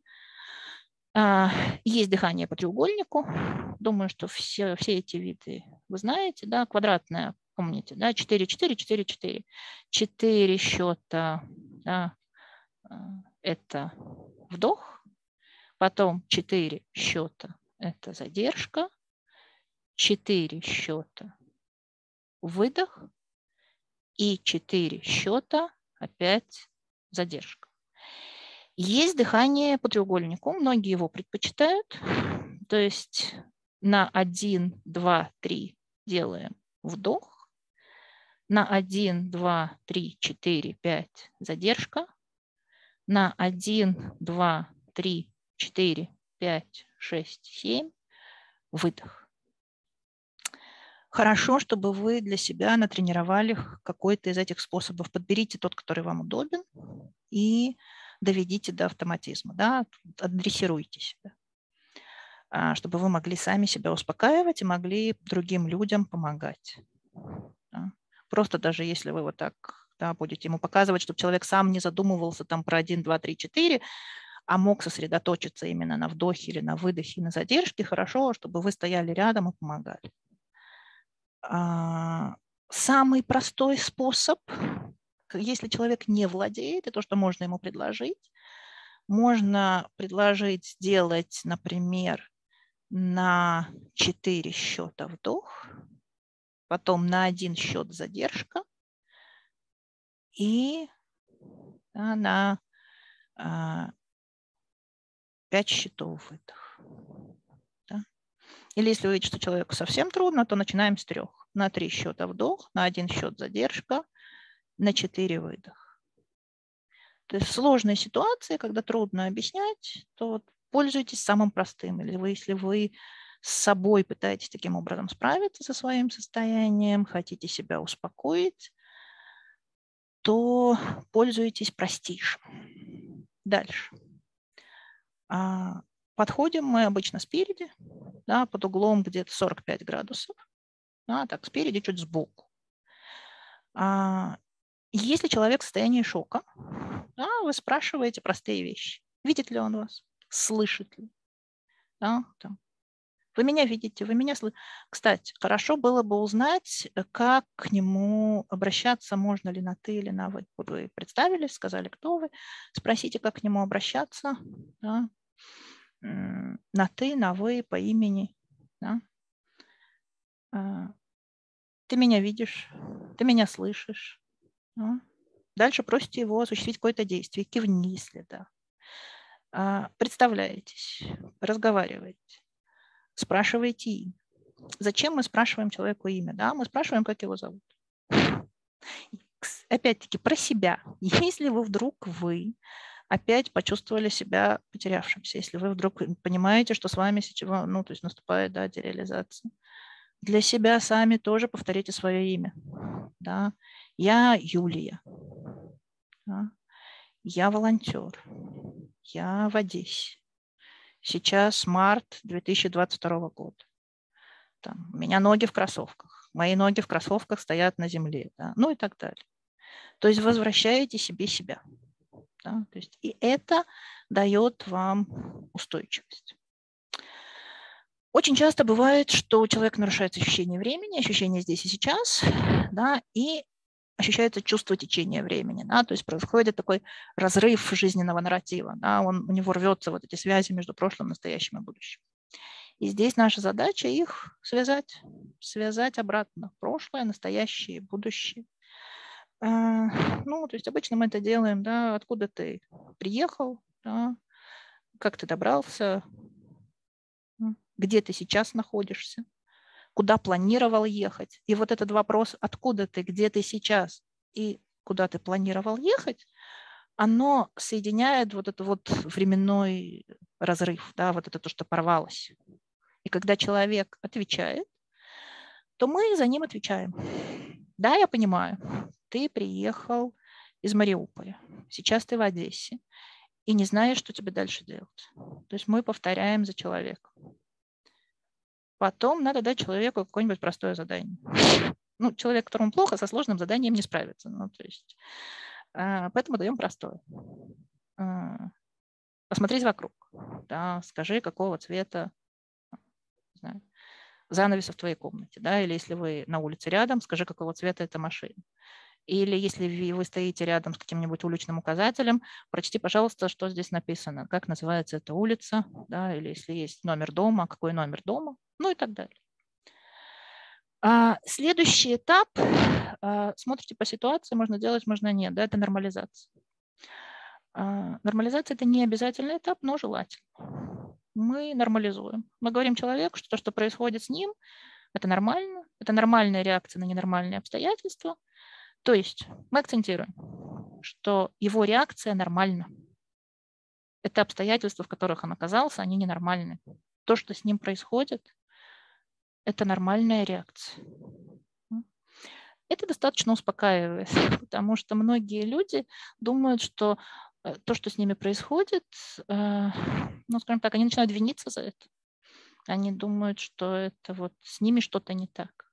Есть дыхание по треугольнику. Думаю, что все эти виды вы знаете. Да? Квадратное, помните, да? 4, 4, 4, 4. 4 счета, да, это вдох. Потом 4 счета – это задержка. 4 счета выдох и 4 счета, опять задержка. Есть дыхание по треугольнику, многие его предпочитают. То есть на 1, 2, 3 делаем вдох, на 1, 2, 3, 4, 5 задержка, на 1, 2, 3, 4, 5, 6, 7 выдох. Хорошо, чтобы вы для себя натренировали какой-то из этих способов. Подберите тот, который вам удобен, и доведите до автоматизма, да? Адресируйте себя, чтобы вы могли сами себя успокаивать и могли другим людям помогать. Да? Просто даже если вы вот так, да, будете ему показывать, чтобы человек сам не задумывался там про 1, 2, 3, 4, а мог сосредоточиться именно на вдохе или на выдохе, на задержке, хорошо, чтобы вы стояли рядом и помогали. Самый простой способ, если человек не владеет, и то, что можно ему предложить, можно предложить сделать, например, на 4 счета вдох, потом на 1 счет задержка и на 5 счетов выдох. Да? Или если вы видите, что человеку совсем трудно, то начинаем с 3. На 3 счета вдох, на 1 счет задержка, на 4 выдох. То есть в сложной ситуации, когда трудно объяснять, то вот пользуйтесь самым простым. Или если вы с собой пытаетесь таким образом справиться со своим состоянием, хотите себя успокоить, то пользуйтесь простейшим. Дальше. Подходим мы обычно спереди, да, под углом где-то 45 градусов. Да, так, спереди, чуть сбоку. Если человек в состоянии шока, да, вы спрашиваете простые вещи. Видит ли он вас? Слышит ли? Да, там. Вы меня видите, вы меня слышите. Кстати, хорошо было бы узнать, как к нему обращаться, можно ли на ты или на вы. Вот вы представились, сказали, кто вы. Спросите, как к нему обращаться. Да. На ты, на вы, по имени. Да. Ты меня видишь, ты меня слышишь. Да. Дальше просите его осуществить какое-то действие. Кивни, если да. Представляетесь, разговариваете, спрашиваете имя. Зачем мы спрашиваем человеку имя? Да? Мы спрашиваем, как его зовут. Опять-таки, про себя. Если вы вдруг опять почувствовали себя потерявшимся, если вы вдруг понимаете, что с вами сейчас, то есть наступает, да, дереализация, для себя сами тоже повторите свое имя. Да? Я Юлия. Да? Я волонтер. Я в Одессе. Сейчас март 2022 года. Там, у меня ноги в кроссовках. Мои ноги в кроссовках стоят на земле. Да? Ну и так далее. То есть возвращаете себе себя. Да? То есть, и это дает вам устойчивость. Очень часто бывает, что у человека нарушается ощущение времени, ощущение здесь и сейчас, да, и ощущается чувство течения времени. Да, то есть происходит такой разрыв жизненного нарратива. Да, у него рвется вот эти связи между прошлым, настоящим и будущим. И здесь наша задача их связать обратно. Прошлое, настоящее, будущее. То есть обычно мы это делаем, да, откуда ты приехал, да, как ты добрался, где ты сейчас находишься, куда планировал ехать. И вот этот вопрос, откуда ты, где ты сейчас и куда ты планировал ехать, оно соединяет вот этот вот временной разрыв, да, вот это то, что порвалось. И когда человек отвечает, то мы за ним отвечаем. Да, я понимаю, ты приехал из Мариуполя, сейчас ты в Одессе, и не знаешь, что тебе дальше делать. То есть мы повторяем за человеком. Потом надо дать человеку какое-нибудь простое задание. Человек, которому плохо, со сложным заданием не справится. Поэтому даем простое. Посмотреть вокруг. Да, скажи, какого цвета, не знаю, занавеса в твоей комнате. Да, или если вы на улице рядом, скажи, какого цвета эта машина. Или если вы стоите рядом с каким-нибудь уличным указателем, прочти, пожалуйста, что здесь написано, как называется эта улица, да, или если есть номер дома, какой номер дома, и так далее. Следующий этап, смотрите по ситуации, можно делать, можно нет, да, это нормализация. Нормализация – это не обязательный этап, но желательно. Мы нормализуем. Мы говорим человеку, что то, что происходит с ним, это нормально, это нормальная реакция на ненормальные обстоятельства. То есть мы акцентируем, что его реакция нормальна. Это обстоятельства, в которых он оказался, они ненормальны. То, что с ним происходит, это нормальная реакция. Это достаточно успокаивает, потому что многие люди думают, что то, что с ними происходит, ну, скажем так, они начинают виниться за это. Они думают, что это вот с ними что-то не так.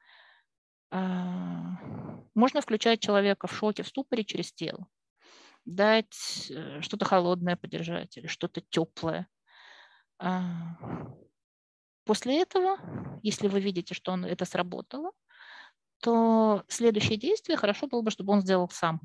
Можно включать человека в шоке, в ступоре через тело, дать что-то холодное подержать или что-то теплое. После этого, если вы видите, что это сработало, то следующее действие хорошо было бы, чтобы он сделал сам.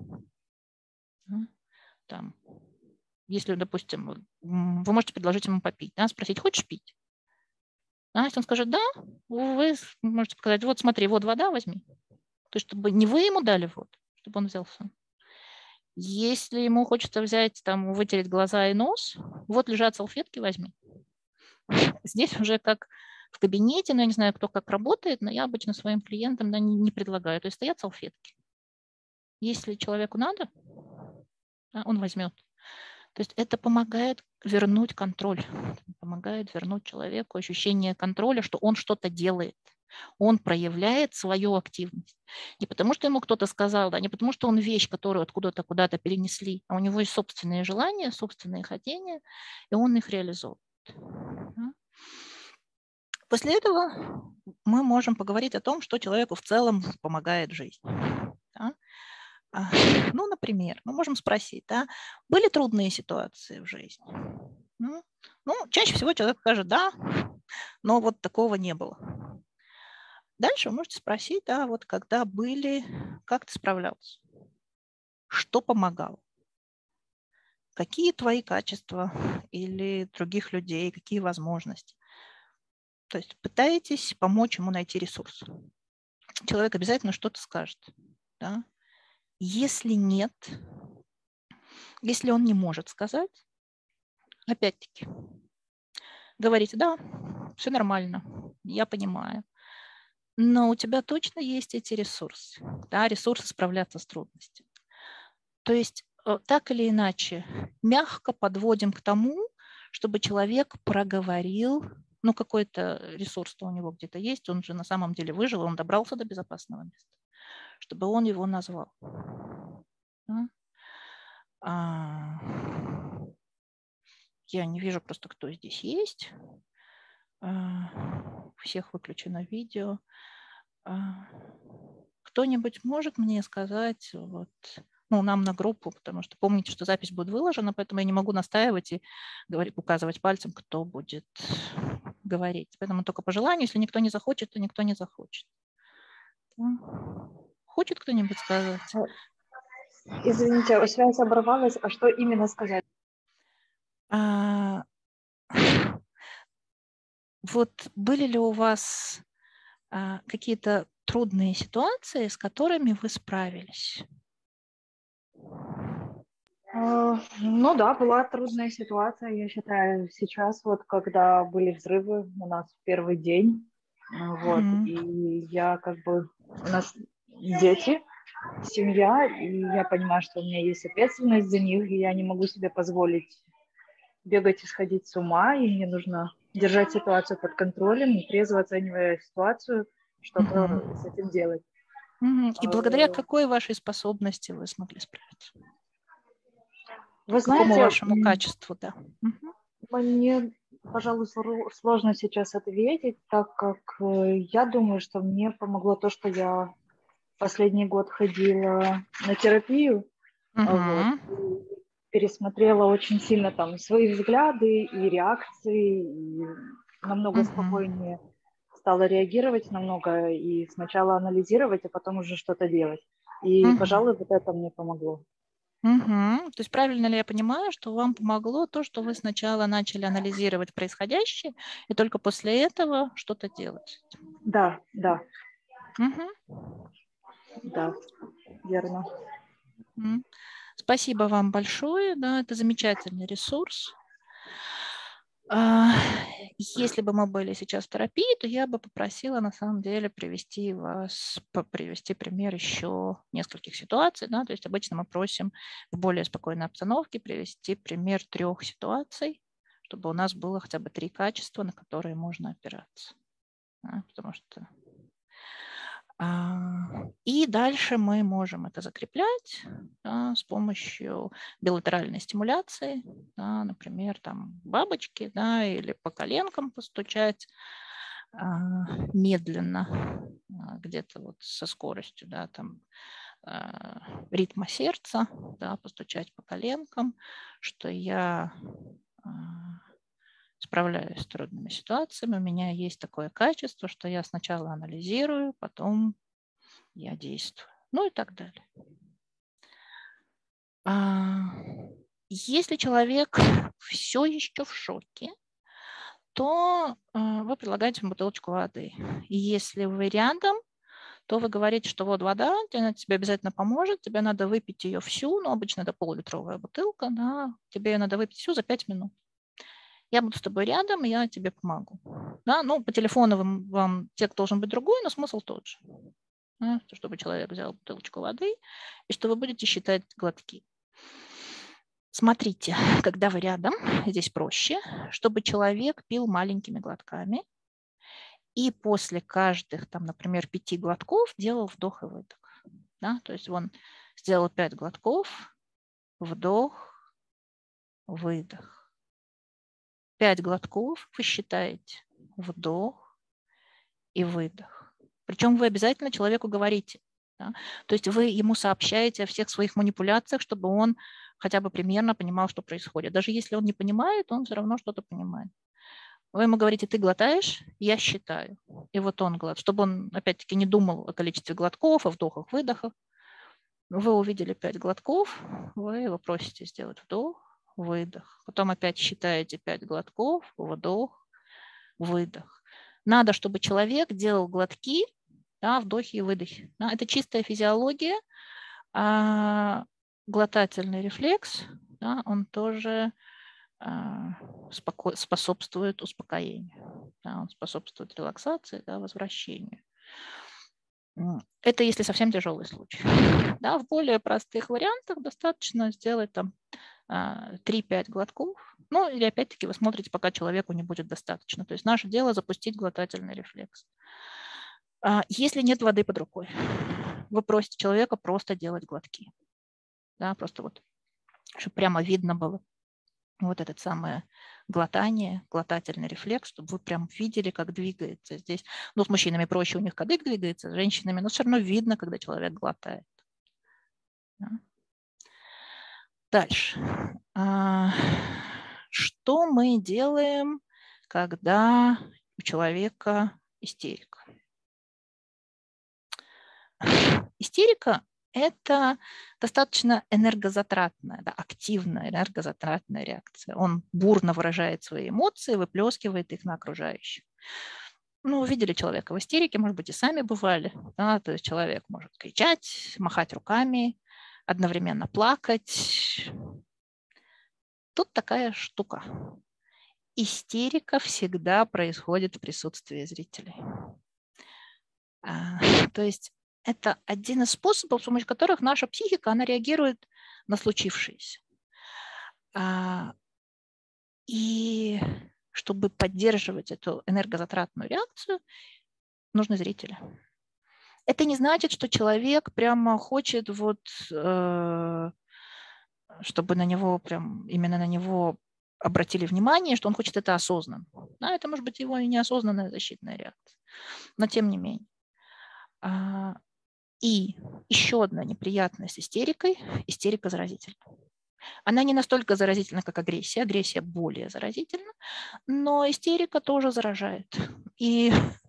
Там, если, допустим, вы можете предложить ему попить, да, спросить, хочешь пить? Если он скажет да, вы можете сказать, вот смотри, вот вода, возьми. То есть, чтобы не вы ему дали воду, чтобы он взял сам. Если ему хочется взять, там, вытереть глаза и нос, вот лежат салфетки, возьми. Здесь уже как в кабинете, но я не знаю, кто как работает, но я обычно своим клиентам не предлагаю. То есть стоят салфетки. Если человеку надо, он возьмет. То есть это помогает вернуть контроль, помогает вернуть человеку ощущение контроля, что он что-то делает. Он проявляет свою активность. Не потому, что ему кто-то сказал, да, не потому, что он вещь, которую откуда-то куда-то перенесли, а у него есть собственные желания, собственные хотения, и он их реализует. После этого мы можем поговорить о том, что человеку в целом помогает в жизни. Да? Ну, например, мы можем спросить, да, были трудные ситуации в жизни? Ну, чаще всего человек скажет, да, но вот такого не было. Дальше вы можете спросить, да, вот когда были, как ты справлялся? Что помогало? Какие твои качества или других людей, какие возможности? То есть пытаетесь помочь ему найти ресурс. Человек обязательно что-то скажет. Да? Если нет, если он не может сказать, опять-таки, говорите, да, все нормально, я понимаю, но у тебя точно есть эти ресурсы, да, ресурсы справляться с трудностями. То есть так или иначе мягко подводим к тому, чтобы человек проговорил, ну какой-то ресурс-то у него где-то есть, он же на самом деле выжил, он добрался до безопасного места, чтобы он его назвал. Я не вижу просто, кто здесь есть. У всех выключено видео. Кто-нибудь может мне сказать, вот, нам на группу, потому что помните, что запись будет выложена, поэтому я не могу настаивать и указывать пальцем, кто будет говорить. Поэтому только по желанию, если никто не захочет, то никто не захочет. Хочет кто-нибудь сказать? Извините, связь оборвалась, а что именно сказать? Вот были ли у вас какие-то трудные ситуации, с которыми вы справились? Ну да, была трудная ситуация, я считаю, сейчас вот, когда были взрывы у нас в первый день, вот, и я у нас дети, семья, и я понимаю, что у меня есть ответственность за них, и я не могу себе позволить бегать и сходить с ума, и мне нужно держать ситуацию под контролем, и трезво оценивая ситуацию, что-то с этим делать. И благодаря какой вашей способности вы смогли справиться? Вы знаете, какому вашему качеству, да? Мне, пожалуй, сложно сейчас ответить, так как я думаю, что мне помогло то, что я последний год ходила на терапию, вот, и пересмотрела очень сильно там свои взгляды и реакции, и намного спокойнее стала реагировать намного, и сначала анализировать, а потом уже что-то делать. И, пожалуй, вот это мне помогло. То есть правильно ли я понимаю, что вам помогло то, что вы сначала начали анализировать происходящее, и только после этого что-то делать? Да, да. Да, верно. Спасибо вам большое. Да, это замечательный ресурс. Если бы мы были сейчас в терапии, то я бы попросила на самом деле привести пример еще нескольких ситуаций. Да? То есть обычно мы просим в более спокойной обстановке привести пример 3 ситуаций, чтобы у нас было хотя бы 3 качества, на которые можно опираться. Да? Потому что... И дальше мы можем это закреплять, да, с помощью билатеральной стимуляции, да, например, там бабочки, да, или по коленкам постучать медленно, где-то вот со скоростью, да, там, ритма сердца, да, постучать по коленкам, что я справляюсь с трудными ситуациями. У меня есть такое качество, что я сначала анализирую, потом я действую. Ну и так далее. Если человек все еще в шоке, то вы предлагаете ему бутылочку воды. И если вы рядом, то вы говорите, что вот вода, тебе обязательно поможет, тебе надо выпить ее всю, но обычно это пол-литровая бутылка, да, тебе ее надо выпить всю за 5 минут. Я буду с тобой рядом, и я тебе помогу. Да? Ну, по телефону вам текст должен быть другой, но смысл тот же. Да? Чтобы человек взял бутылочку воды, и что вы будете считать глотки. Смотрите, когда вы рядом, здесь проще, чтобы человек пил маленькими глотками, и после каждых, там, например, 5 глотков делал вдох и выдох. Да? То есть он сделал 5 глотков, вдох, выдох. 5 глотков вы считаете вдох и выдох. Причем вы обязательно человеку говорите. Да? То есть вы ему сообщаете о всех своих манипуляциях, чтобы он хотя бы примерно понимал, что происходит. Даже если он не понимает, он все равно что-то понимает. Вы ему говорите, ты глотаешь, я считаю. И вот он глотает, чтобы он, опять-таки, не думал о количестве глотков, о вдохах, выдохах. Вы увидели 5 глотков, вы его просите сделать вдох, выдох. Потом опять считаете 5 глотков, вдох, выдох. Надо, чтобы человек делал глотки, да, вдохи и выдохи. Да, это чистая физиология. Глотательный рефлекс, да, он тоже способствует успокоению. Да, он способствует релаксации, да, возвращению. Это если совсем тяжелый случай. Да, в более простых вариантах достаточно сделать там 3-5 глотков. Ну, или опять-таки вы смотрите, пока человеку не будет достаточно. То есть наше дело запустить глотательный рефлекс. Если нет воды под рукой, вы просите человека просто делать глотки. Да, просто вот, чтобы прямо видно было вот это самое глотание, глотательный рефлекс, чтобы вы прям видели, как двигается здесь. Ну, с мужчинами проще, у них кадык двигается, с женщинами, но все равно видно, когда человек глотает. Да. Дальше. Что мы делаем, когда у человека истерика? Истерика – это достаточно энергозатратная, да, активная энергозатратная реакция. Он бурно выражает свои эмоции, выплескивает их на окружающих. Ну, видели человека в истерике, может быть, и сами бывали. Да, то есть человек может кричать, махать руками, одновременно плакать. Тут такая штука. Истерика всегда происходит в присутствии зрителей. То есть это один из способов, с помощью которых наша психика, она реагирует на случившееся. И чтобы поддерживать эту энергозатратную реакцию, нужны зрители. Это не значит, что человек прямо хочет, вот, чтобы на него, прям именно на него обратили внимание, что он хочет это осознанно. Да, это может быть его и неосознанная защитная реакция. Но тем не менее. И еще одна неприятность с истерикой – истерика заразительна. Она не настолько заразительна, как агрессия. Агрессия более заразительна, но истерика тоже заражает. И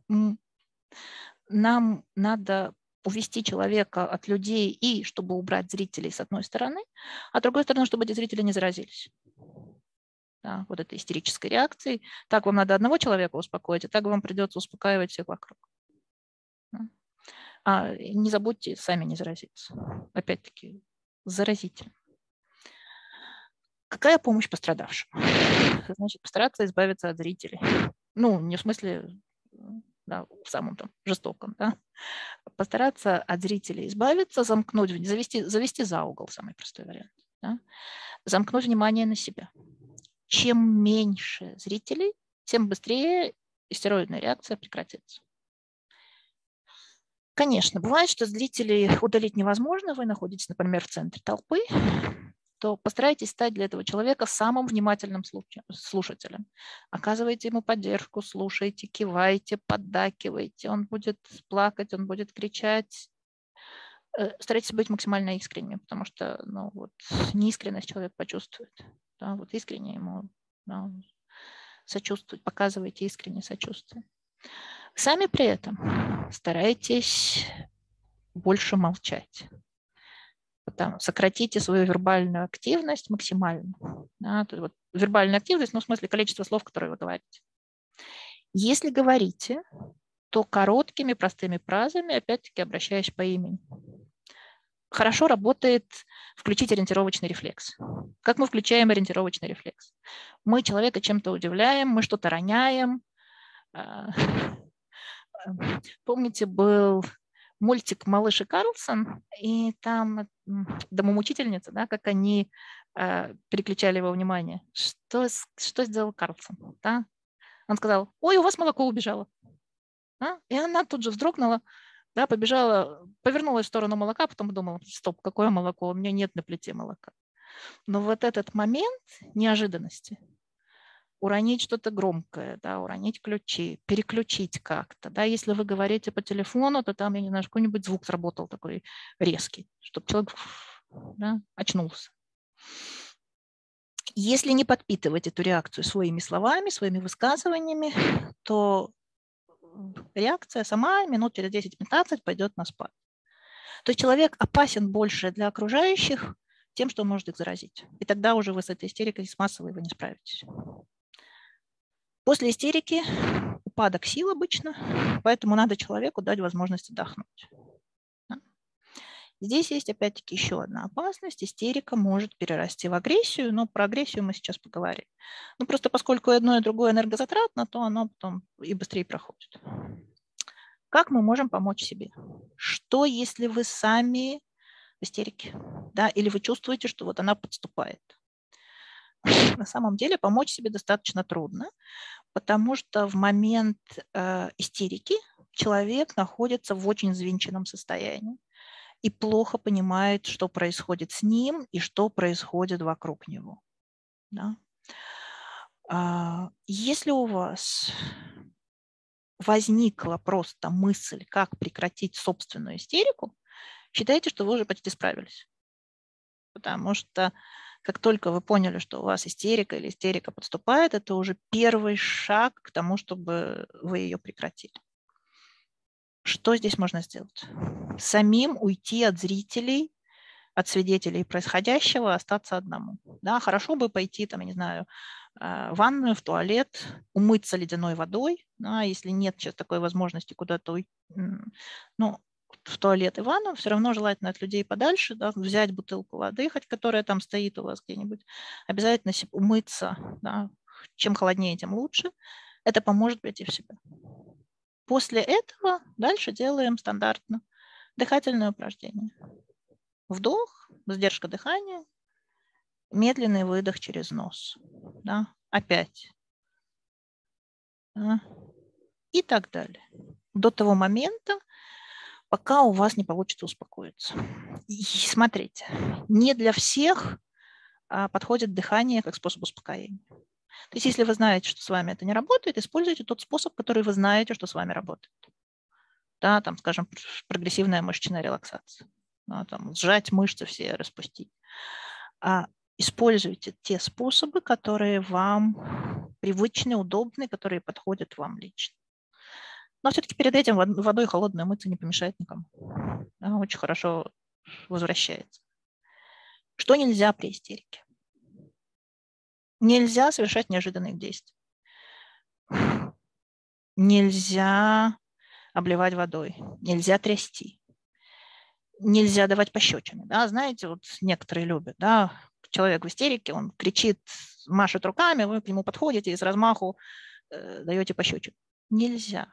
нам надо увести человека от людей, и чтобы убрать зрителей с одной стороны, а с другой стороны, чтобы эти зрители не заразились. Да, вот этой истерической реакцией. Так вам надо одного человека успокоить, а так вам придется успокаивать всех вокруг. Не забудьте сами не заразиться. Опять-таки, заразительно. Какая помощь пострадавшим? Значит, постараться избавиться от зрителей. Ну, не в смысле, да, в самом там жестоком, да. Постараться от зрителей избавиться, замкнуть, завести за угол, самый простой вариант. Да? Замкнуть внимание на себя. Чем меньше зрителей, тем быстрее стероидная реакция прекратится. Конечно, бывает, что зрителей удалить невозможно, вы находитесь, например, в центре толпы, то постарайтесь стать для этого человека самым внимательным слушателем. Оказывайте ему поддержку, слушайте, кивайте, поддакивайте. Он будет плакать, он будет кричать. Старайтесь быть максимально искренним, потому что неискренность человек почувствует. Да, вот искренне ему сочувствовать, показывайте искреннее сочувствие. Сами при этом старайтесь больше молчать. Сократите свою вербальную активность максимально. Да, вот вербальная активность, в смысле количество слов, которые вы говорите. Если говорите, то короткими, простыми фразами, опять-таки обращаясь по имени. Хорошо работает включить ориентировочный рефлекс. Как мы включаем ориентировочный рефлекс? Мы человека чем-то удивляем, мы что-то роняем. Помните, был мультик «Малыш и Карлсон», и там домомучительница, да, как они переключали его внимание. Что сделал Карлсон? Да? Он сказал: «Ой, у вас молоко убежало». Да? И она тут же вздрогнула, да, побежала, повернулась в сторону молока, потом думала: стоп, какое молоко? У меня нет на плите молока. Но вот этот момент неожиданности, уронить что-то громкое, да, уронить ключи, переключить как-то. Да, если вы говорите по телефону, то там, я не знаю, какой-нибудь звук сработал такой резкий, чтобы человек, да, очнулся. Если не подпитывать эту реакцию своими словами, своими высказываниями, то реакция сама минут через 10-15 пойдет на спад. То есть человек опасен больше для окружающих тем, что он может их заразить. И тогда уже вы с этой истерикой, с массовой, вы не справитесь. После истерики упадок сил обычно, поэтому надо человеку дать возможность отдохнуть. Здесь есть, опять-таки, еще одна опасность. Истерика может перерасти в агрессию, но про агрессию мы сейчас поговорим. Просто поскольку одно и другое энергозатратно, то оно потом и быстрее проходит. Как мы можем помочь себе? Что, если вы сами в истерике, да, или вы чувствуете, что вот она подступает? На самом деле помочь себе достаточно трудно, потому что в момент истерики человек находится в очень взвинченном состоянии и плохо понимает, что происходит с ним и что происходит вокруг него. Да? Если у вас возникла просто мысль, как прекратить собственную истерику, считайте, что вы уже почти справились. Потому что как только вы поняли, что у вас истерика или истерика подступает, это уже первый шаг к тому, чтобы вы ее прекратили. Что здесь можно сделать? Самим уйти от зрителей, от свидетелей происходящего, остаться одному. Да, хорошо бы пойти, там, я не знаю, в ванную, в туалет, умыться ледяной водой. Да, если нет сейчас такой возможности куда-то уйти, в туалет и ванну, все равно желательно от людей подальше, да, взять бутылку воды, хоть которая там стоит у вас где-нибудь, обязательно умыться. Да, чем холоднее, тем лучше. Это поможет прийти в себя. После этого дальше делаем стандартно дыхательное упражнение. Вдох, задержка дыхания, медленный выдох через нос. Да, опять. Да, и так далее. До того момента, пока у вас не получится успокоиться. И смотрите, не для всех подходит дыхание как способ успокоения. То есть если вы знаете, что с вами это не работает, используйте тот способ, который вы знаете, что с вами работает. Да, там, скажем, прогрессивная мышечная релаксация. Да, там, сжать мышцы все, распустить. Используйте те способы, которые вам привычны, удобны, которые подходят вам лично. Но все-таки перед этим водой холодной мыться не помешает никому. Да, очень хорошо возвращается. Что нельзя при истерике? Нельзя совершать неожиданных действий. Нельзя обливать водой, нельзя трясти, нельзя давать пощечины. Да? Знаете, вот некоторые любят, да, человек в истерике, он кричит, машет руками, вы к нему подходите и с размаху даете пощечину. Нельзя.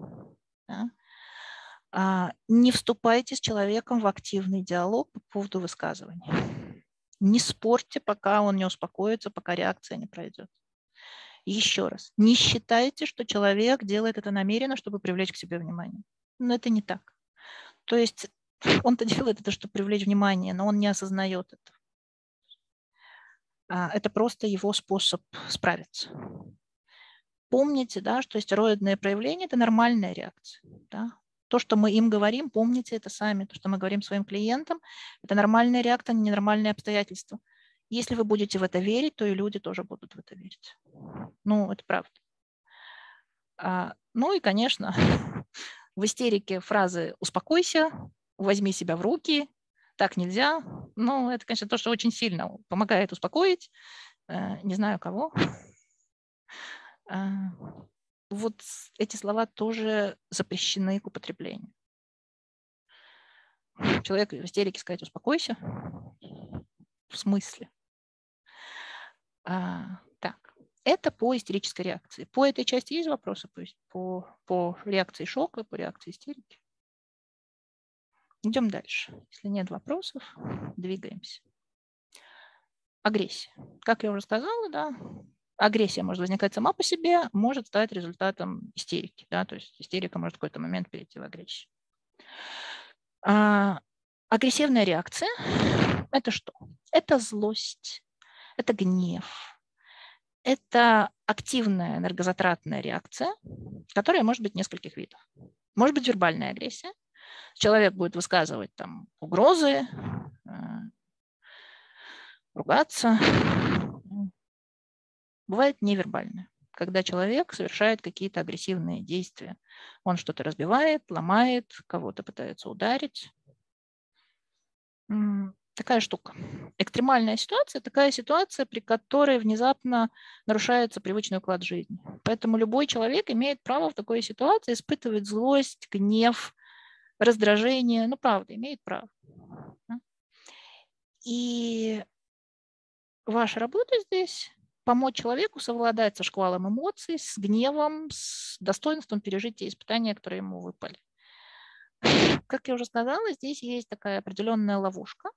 Да? Не вступайте с человеком в активный диалог по поводу высказывания. Не спорьте, пока он не успокоится, пока реакция не пройдет. Еще раз, не считайте, что человек делает это намеренно, чтобы привлечь к себе внимание. Но это не так. То есть он-то делает это, чтобы привлечь внимание, но он не осознает это. Это просто его способ справиться. Помните, да, что стероидные проявления – это нормальная реакция. Да? То, что мы им говорим, помните это сами. То, что мы говорим своим клиентам, это нормальная реакция на ненормальные обстоятельства. Если вы будете в это верить, то и люди тоже будут в это верить. Ну, это правда. Ну и, конечно, в истерике фразы «успокойся», «возьми себя в руки», «так нельзя». Ну, это, конечно, то, что очень сильно помогает успокоить. Не знаю кого. Вот эти слова тоже запрещены к употреблению. Человек в истерике сказать «успокойся». В смысле? Так, это по истерической реакции. По этой части есть вопросы? То есть по реакции шока, по реакции истерики? Идем дальше. Если нет вопросов, двигаемся. Агрессия. Как я уже сказала, да, агрессия может возникать сама по себе, может стать результатом истерики. Да, то есть истерика может в какой-то момент перейти в агрессию. Агрессивная реакция – это что? Это злость, это гнев, это активная энергозатратная реакция, которая может быть нескольких видов. Может быть вербальная агрессия. Человек будет высказывать там угрозы, ругаться. Бывает невербальная, когда человек совершает какие-то агрессивные действия. Он что-то разбивает, ломает, кого-то пытается ударить. Такая штука. Экстремальная ситуация – такая ситуация, при которой внезапно нарушается привычный уклад жизни. Поэтому любой человек имеет право в такой ситуации испытывать злость, гнев, раздражение. Ну, правда, имеет право. И ваша работа здесь – помочь человеку совладать со шквалом эмоций, с гневом, с достоинством пережить те испытания, которые ему выпали. Как я уже сказала, здесь есть такая определенная ловушка.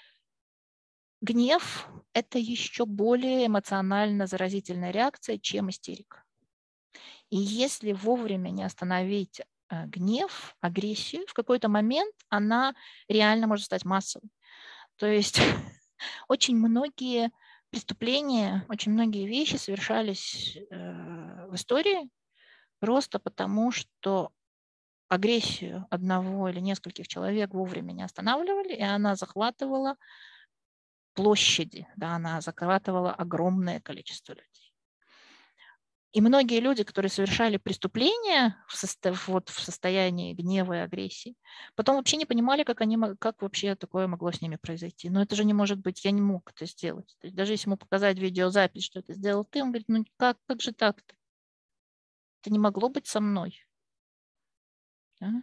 Гнев – это еще более эмоционально заразительная реакция, чем истерика. И если вовремя не остановить гнев, агрессию, в какой-то момент она реально может стать массовой. То есть очень многие преступления, очень многие вещи совершались в истории просто потому, что агрессию одного или нескольких человек вовремя не останавливали, и она захватывала площади, да, она захватывала огромное количество людей. И многие люди, которые совершали преступления в состоянии гнева и агрессии, потом вообще не понимали, как вообще такое могло с ними произойти. Но это же не может быть, я не мог это сделать. То есть даже если ему показать видеозапись, что это сделал ты, он говорит, ну как же так-то? Это не могло быть со мной. Да?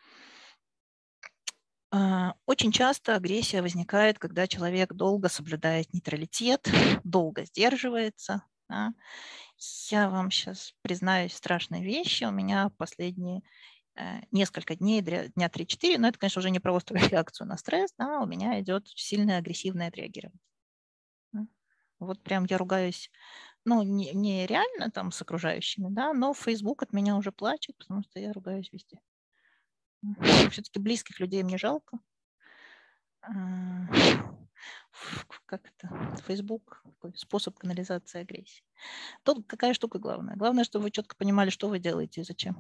Очень часто агрессия возникает, когда человек долго соблюдает нейтралитет, долго сдерживается. Да. Я вам сейчас признаюсь страшные вещи. У меня последние несколько дней, дня 3-4, но это, конечно, уже не про острую реакцию на стресс, да, у меня идет сильное агрессивное отреагирование. Вот прям я ругаюсь, ну, не реально там с окружающими, да, но Facebook от меня уже плачет, потому что я ругаюсь везде. Все-таки близких людей мне жалко. Как это? Facebook, такой способ канализации агрессии. Тут какая штука главная? Главное, чтобы вы четко понимали, что вы делаете и зачем.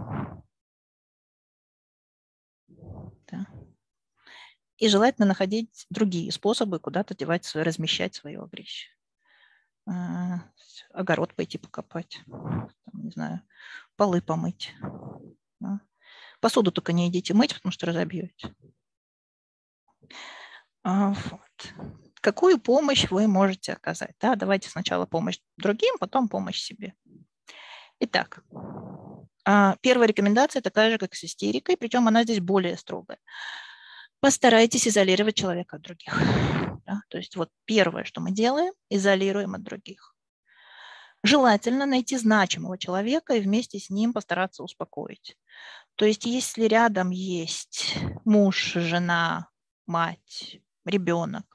Да. И желательно находить другие способы куда-то размещать свою агрессию. Огород пойти покопать, там, не знаю, полы помыть. Да. Посуду только не идите мыть, потому что разобьете. Вот. Какую помощь вы можете оказать? Да, давайте сначала помощь другим, потом помощь себе. Итак, Первая рекомендация такая же, как с истерикой, причем она здесь более строгая. Постарайтесь изолировать человека от других. Да? То есть вот первое, что мы делаем, изолируем от других. Желательно найти значимого человека и вместе с ним постараться успокоить. То есть если рядом есть муж, жена, мать, ребенок,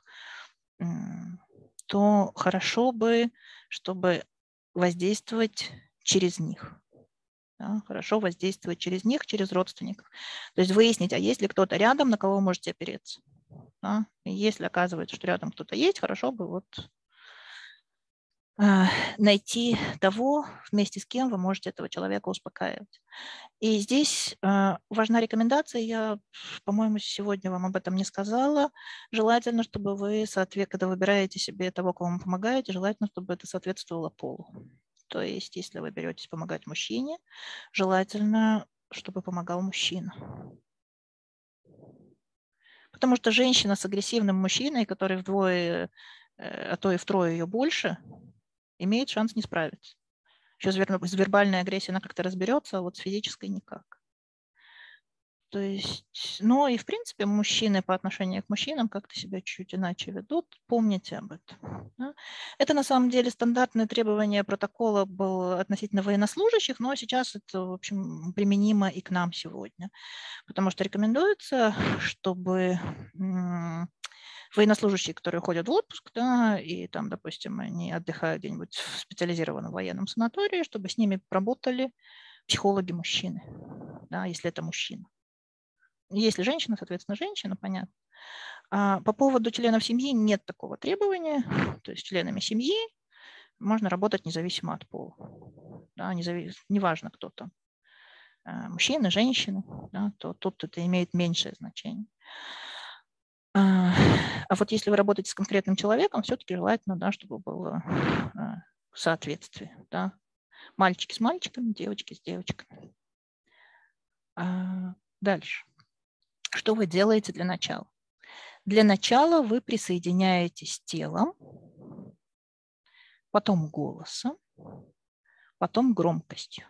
то хорошо бы, чтобы воздействовать через них. Да, хорошо воздействовать через них, через родственников. То есть выяснить, а есть ли кто-то рядом, на кого вы можете опереться. Да? И если оказывается, что рядом кто-то есть, хорошо бы вот найти того, вместе с кем вы можете этого человека успокаивать. И здесь важна рекомендация, я, по-моему, сегодня вам об этом не сказала. Желательно, чтобы вы, когда выбираете себе того, кому вы помогаете, желательно, чтобы это соответствовало полу. То есть, если вы беретесь помогать мужчине, желательно, чтобы помогал мужчина. Потому что женщина с агрессивным мужчиной, который вдвое, а то и втрое ее больше, имеет шанс не справиться. Еще с вербальной агрессией она как-то разберется, а вот с физической никак. То есть, ну и в принципе мужчины по отношению к мужчинам как-то себя чуть иначе ведут. Помните об этом. Да? Это на самом деле стандартное требование протокола было относительно военнослужащих, но сейчас это, в общем, применимо и к нам сегодня. Потому что рекомендуется, чтобы военнослужащие, которые ходят в отпуск, да, и там, допустим, они отдыхают где-нибудь в специализированном военном санатории, чтобы с ними работали психологи-мужчины, да, если это мужчина. Если женщина, соответственно, женщина, понятно. По поводу членов семьи нет такого требования. То есть членами семьи можно работать независимо от пола. Да, неважно, кто там. Мужчина, женщина, да, то тут это имеет меньшее значение. А вот если вы работаете с конкретным человеком, все-таки желательно, да, чтобы было соответствие. Да. Мальчики с мальчиками, девочки с девочками. Дальше. Что вы делаете для начала? Для начала вы присоединяетесь телом, потом голосом, потом громкостью.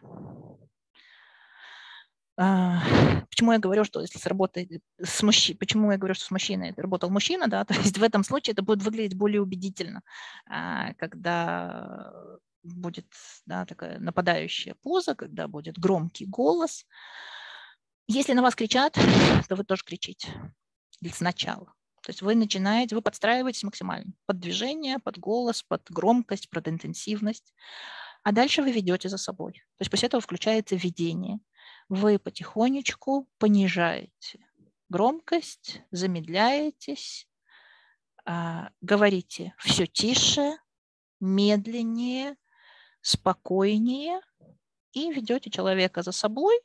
Почему я говорю, что если сработает с мужчиной, почему я говорю, что с мужчиной это работал мужчина, да, то есть в этом случае это будет выглядеть более убедительно, когда будет, да, такая нападающая поза, когда будет громкий голос. Если на вас кричат, то вы тоже кричите сначала. То есть вы начинаете, вы подстраиваетесь максимально под движение, под голос, под громкость, под интенсивность, а дальше вы ведете за собой. То есть после этого включается ведение. Вы потихонечку понижаете громкость, замедляетесь, говорите все тише, медленнее, спокойнее и ведете человека за собой,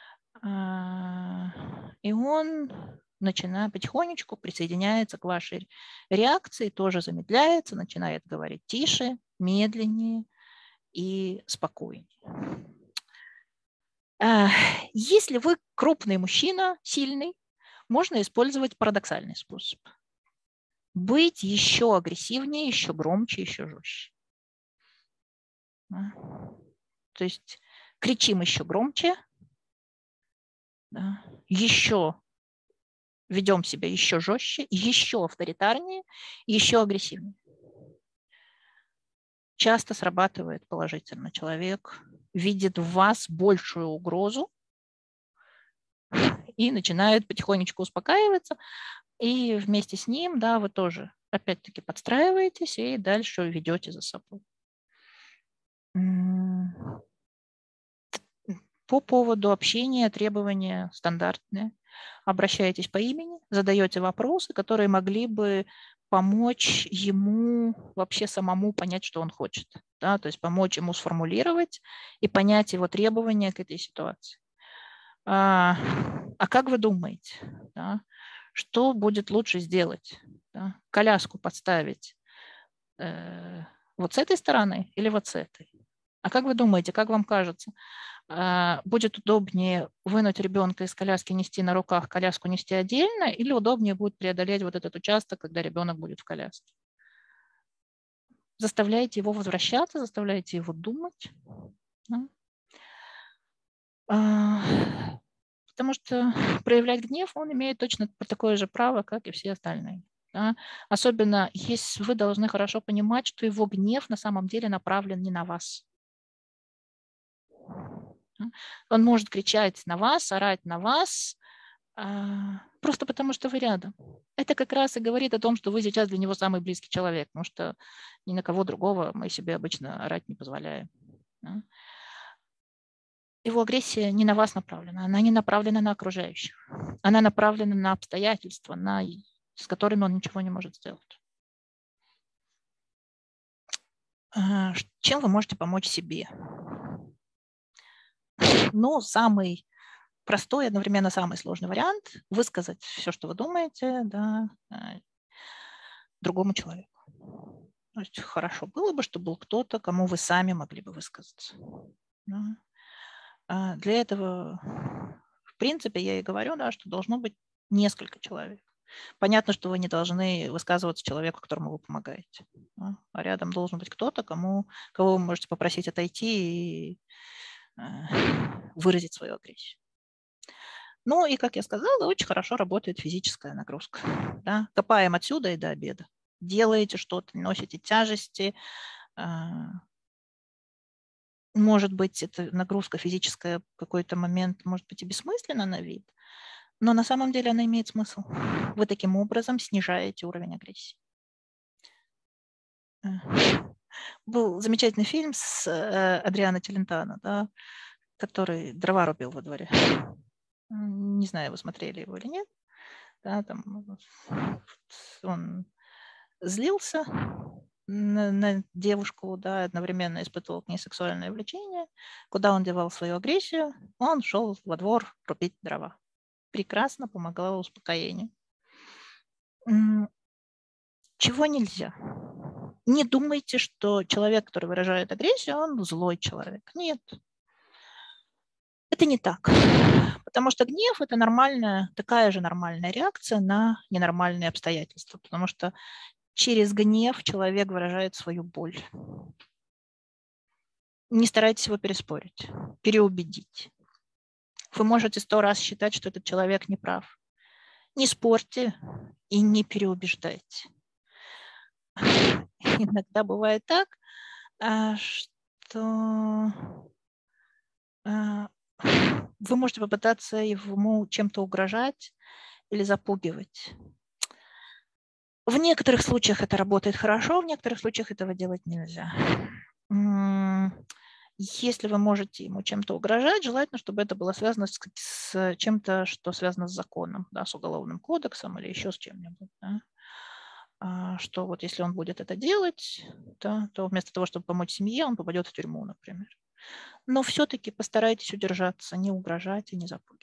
и он потихонечку присоединяется к вашей реакции, тоже замедляется, начинает говорить тише, медленнее и спокойнее. Если вы крупный мужчина, сильный, можно использовать парадоксальный способ. Быть еще агрессивнее, еще громче, еще жестче. То есть кричим еще громче, да, еще ведем себя еще жестче, еще авторитарнее, еще агрессивнее. Часто срабатывает положительно. Человек видит в вас большую угрозу и начинает потихонечку успокаиваться. И вместе с ним, да, вы тоже опять-таки подстраиваетесь и дальше ведете за собой. По поводу общения требования стандартные. Обращаетесь по имени, задаете вопросы, которые могли бы помочь ему вообще самому понять, что он хочет. Да? То есть помочь ему сформулировать и понять его требования к этой ситуации. А как вы думаете, да? Что будет лучше сделать? Да? Коляску подставить вот с этой стороны или вот с этой? А как вы думаете, как вам кажется, будет удобнее вынуть ребенка из коляски, нести на руках, коляску нести отдельно, или удобнее будет преодолеть вот этот участок, когда ребенок будет в коляске? Заставляете его возвращаться, заставляете его думать. Да? Потому что проявлять гнев он имеет точно такое же право, как и все остальные. Да? Особенно, если вы должны хорошо понимать, что его гнев на самом деле направлен не на вас. Он может кричать на вас, орать на вас, просто потому что вы рядом. Это как раз и говорит о том, что вы сейчас для него самый близкий человек, потому что ни на кого другого мы себе обычно орать не позволяем. Да? Его агрессия не на вас направлена, она не направлена на окружающих. Она направлена на обстоятельства, с которыми он ничего не может сделать. Чем вы можете помочь себе? Ну, самый простой и одновременно самый сложный вариант – высказать все, что вы думаете, да, другому человеку. То есть хорошо было бы, чтобы был кто-то, кому вы сами могли бы высказаться. Да. Для этого, в принципе, я и говорю, да, что должно быть несколько человек. Понятно, что вы не должны высказываться человеку, которому вы помогаете. Да? А рядом должен быть кто-то, кого вы можете попросить отойти и выразить свою агрессию. Ну и, как я сказала, очень хорошо работает физическая нагрузка. Да? Копаем отсюда и до обеда. Делаете что-то, носите тяжести. Может быть, эта нагрузка физическая в какой-то момент может быть и бессмысленна на вид, но на самом деле она имеет смысл. Вы таким образом снижаете уровень агрессии. Был замечательный фильм с Адриано Челентано, да, который дрова рубил во дворе. Не знаю, вы смотрели его или нет. Да, там он злился на девушку, да, одновременно испытывал к ней сексуальное влечение. Куда он девал свою агрессию? Он шел во двор рубить дрова. Прекрасно помогало успокоению. Чего нельзя? Не думайте, что человек, который выражает агрессию, он злой человек. Нет. Это не так. Потому что гнев – это нормальная, такая же нормальная реакция на ненормальные обстоятельства. Потому что через гнев человек выражает свою боль. Не старайтесь его переспорить, переубедить. Вы можете 100 раз считать, что этот человек не прав. Не спорьте и не переубеждайте. Иногда бывает так, что вы можете попытаться ему чем-то угрожать или запугивать. В некоторых случаях это работает хорошо, в некоторых случаях этого делать нельзя. Если вы можете ему чем-то угрожать, желательно, чтобы это было связано с чем-то, что связано с законом, да, с уголовным кодексом или еще с чем-нибудь. Да. Что вот если он будет это делать, да, то вместо того, чтобы помочь семье, он попадет в тюрьму, например. Но все-таки постарайтесь удержаться, не угрожать и не запугивать.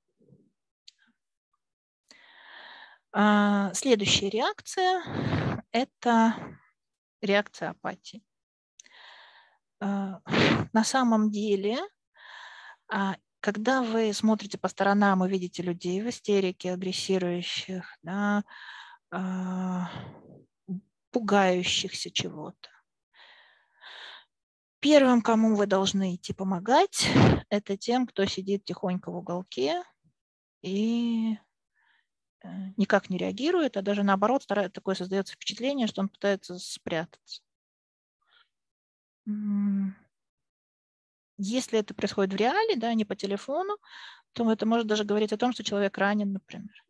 Следующая реакция – это реакция апатии. На самом деле, когда вы смотрите по сторонам и видите людей в истерике, агрессирующих, да, пугающихся чего-то, первым, кому вы должны идти помогать, это тем, кто сидит тихонько в уголке и никак не реагирует, а даже наоборот, такое создается впечатление, что он пытается спрятаться. Если это происходит в реале, да, не по телефону, то это может даже говорить о том, что человек ранен, например.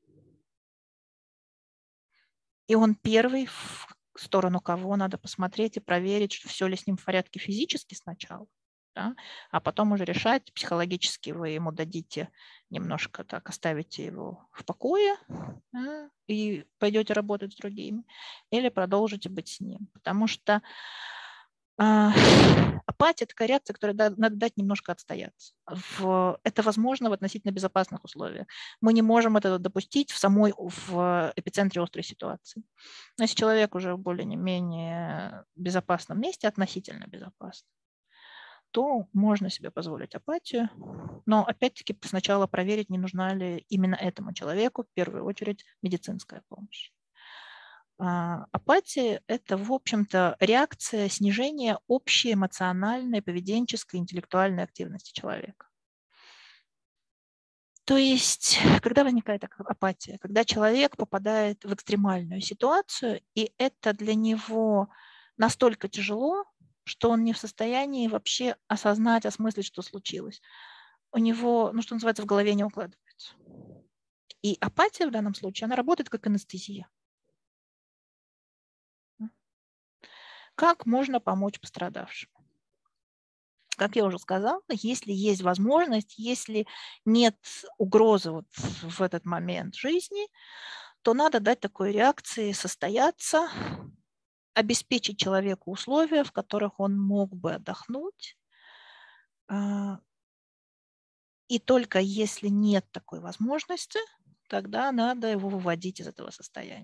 И он первый, в сторону кого надо посмотреть и проверить, что все ли с ним в порядке физически сначала, да, а потом уже решать, психологически вы ему дадите немножко так, оставите его в покое, да, и пойдете работать с другими, или продолжите быть с ним. Потому что апатия – такая реакция, которой надо дать немножко отстояться. Это возможно в относительно безопасных условиях. Мы не можем это допустить в эпицентре острой ситуации. Но если человек уже в более-менее безопасном месте, относительно безопасном, то можно себе позволить апатию. Но опять-таки сначала проверить, не нужна ли именно этому человеку в первую очередь медицинская помощь. Апатия – это, в общем-то, реакция снижения общей эмоциональной, поведенческой, интеллектуальной активности человека. То есть, когда возникает апатия, когда человек попадает в экстремальную ситуацию, и это для него настолько тяжело, что он не в состоянии вообще осознать, осмыслить, что случилось. У него, ну, что называется, в голове не укладывается. И апатия в данном случае, она работает как анестезия. Как можно помочь пострадавшему? Как я уже сказала, если есть возможность, если нет угрозы вот в этот момент жизни, то надо дать такой реакции состояться, обеспечить человеку условия, в которых он мог бы отдохнуть. И только если нет такой возможности, тогда надо его выводить из этого состояния.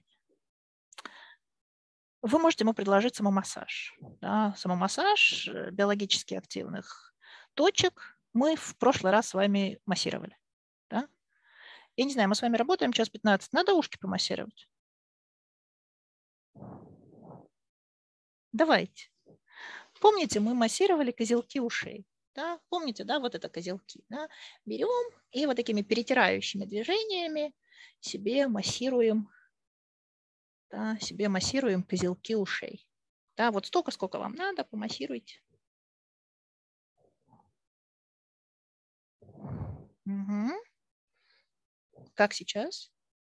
Вы можете ему предложить самомассаж. Да, самомассаж биологически активных точек мы в прошлый раз с вами массировали. Да? Я не знаю, мы с вами работаем час 15. Надо ушки помассировать? Давайте. Помните, мы массировали козелки ушей. Да? Помните, да, вот это козелки. Да? Берем и вот такими перетирающими движениями себе массируем козелки ушей. Да, вот столько, сколько вам надо, помассируйте. Угу. Как сейчас?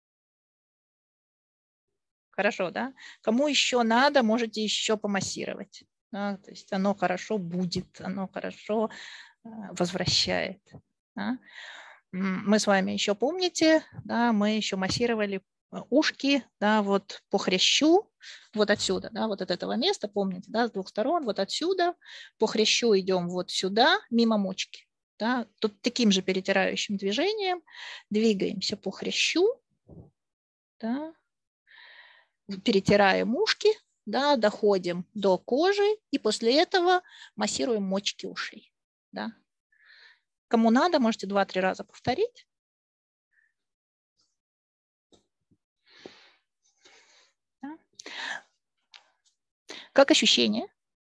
Хорошо, да? Кому еще надо, можете еще помассировать. Да? То есть оно хорошо будет, оно хорошо возвращает. Да? Мы с вами еще помните, да, мы еще массировали ушки, да, вот по хрящу, вот отсюда, да, вот от этого места, помните, да, с двух сторон, вот отсюда, по хрящу идем вот сюда, мимо мочки. Да, тут таким же перетирающим движением двигаемся по хрящу, да, перетираем ушки, да, доходим до кожи и после этого массируем мочки ушей. Да. Кому надо, можете 2-3 раза повторить. Да. Как ощущение?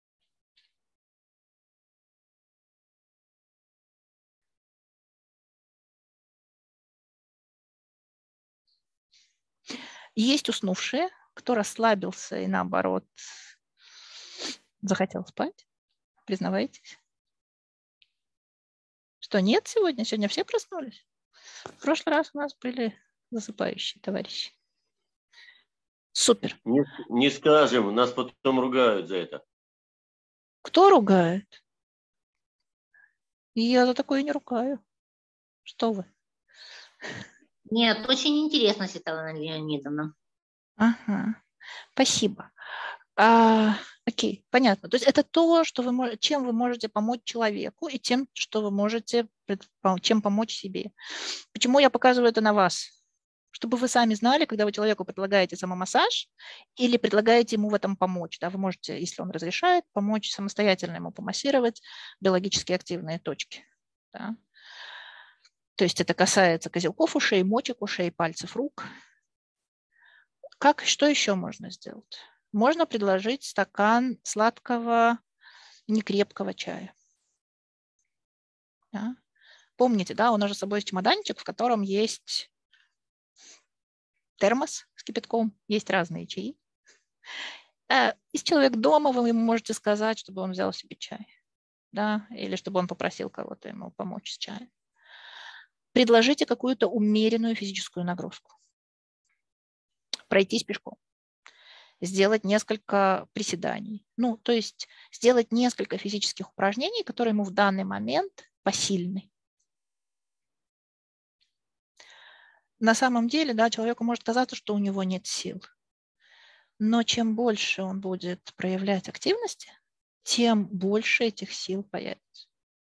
Есть уснувшие, кто расслабился и наоборот захотел спать. Признавайтесь. Что нет сегодня? Сегодня все проснулись? В прошлый раз у нас были засыпающие товарищи. Супер. Не скажем, нас потом ругают за это. Кто ругает? Я за такое не ругаю. Что вы? Нет, очень интересно, Светлана Леонидовна. Ага, спасибо. Окей, понятно. То есть это то, что чем вы можете помочь человеку и тем, что вы можете, чем помочь себе. Почему я показываю это на вас? Чтобы вы сами знали, когда вы человеку предлагаете самомассаж или предлагаете ему в этом помочь. Да, вы можете, если он разрешает, помочь самостоятельно ему помассировать биологически активные точки. Да. То есть это касается козелков ушей, мочек ушей, пальцев рук. Что еще можно сделать? Можно предложить стакан сладкого, некрепкого чая. Да. Помните, да, у нас же с собой есть чемоданчик, в котором есть термос с кипятком, есть разные чаи. Если человек дома, вы ему можете сказать, чтобы он взял себе чай. Да, или чтобы он попросил кого-то ему помочь с чаем. Предложите какую-то умеренную физическую нагрузку. Пройтись пешком. Сделать несколько приседаний. Ну, то есть сделать несколько физических упражнений, которые ему в данный момент посильны. На самом деле, да, человеку может казаться, что у него нет сил. Но чем больше он будет проявлять активности, тем больше этих сил появится.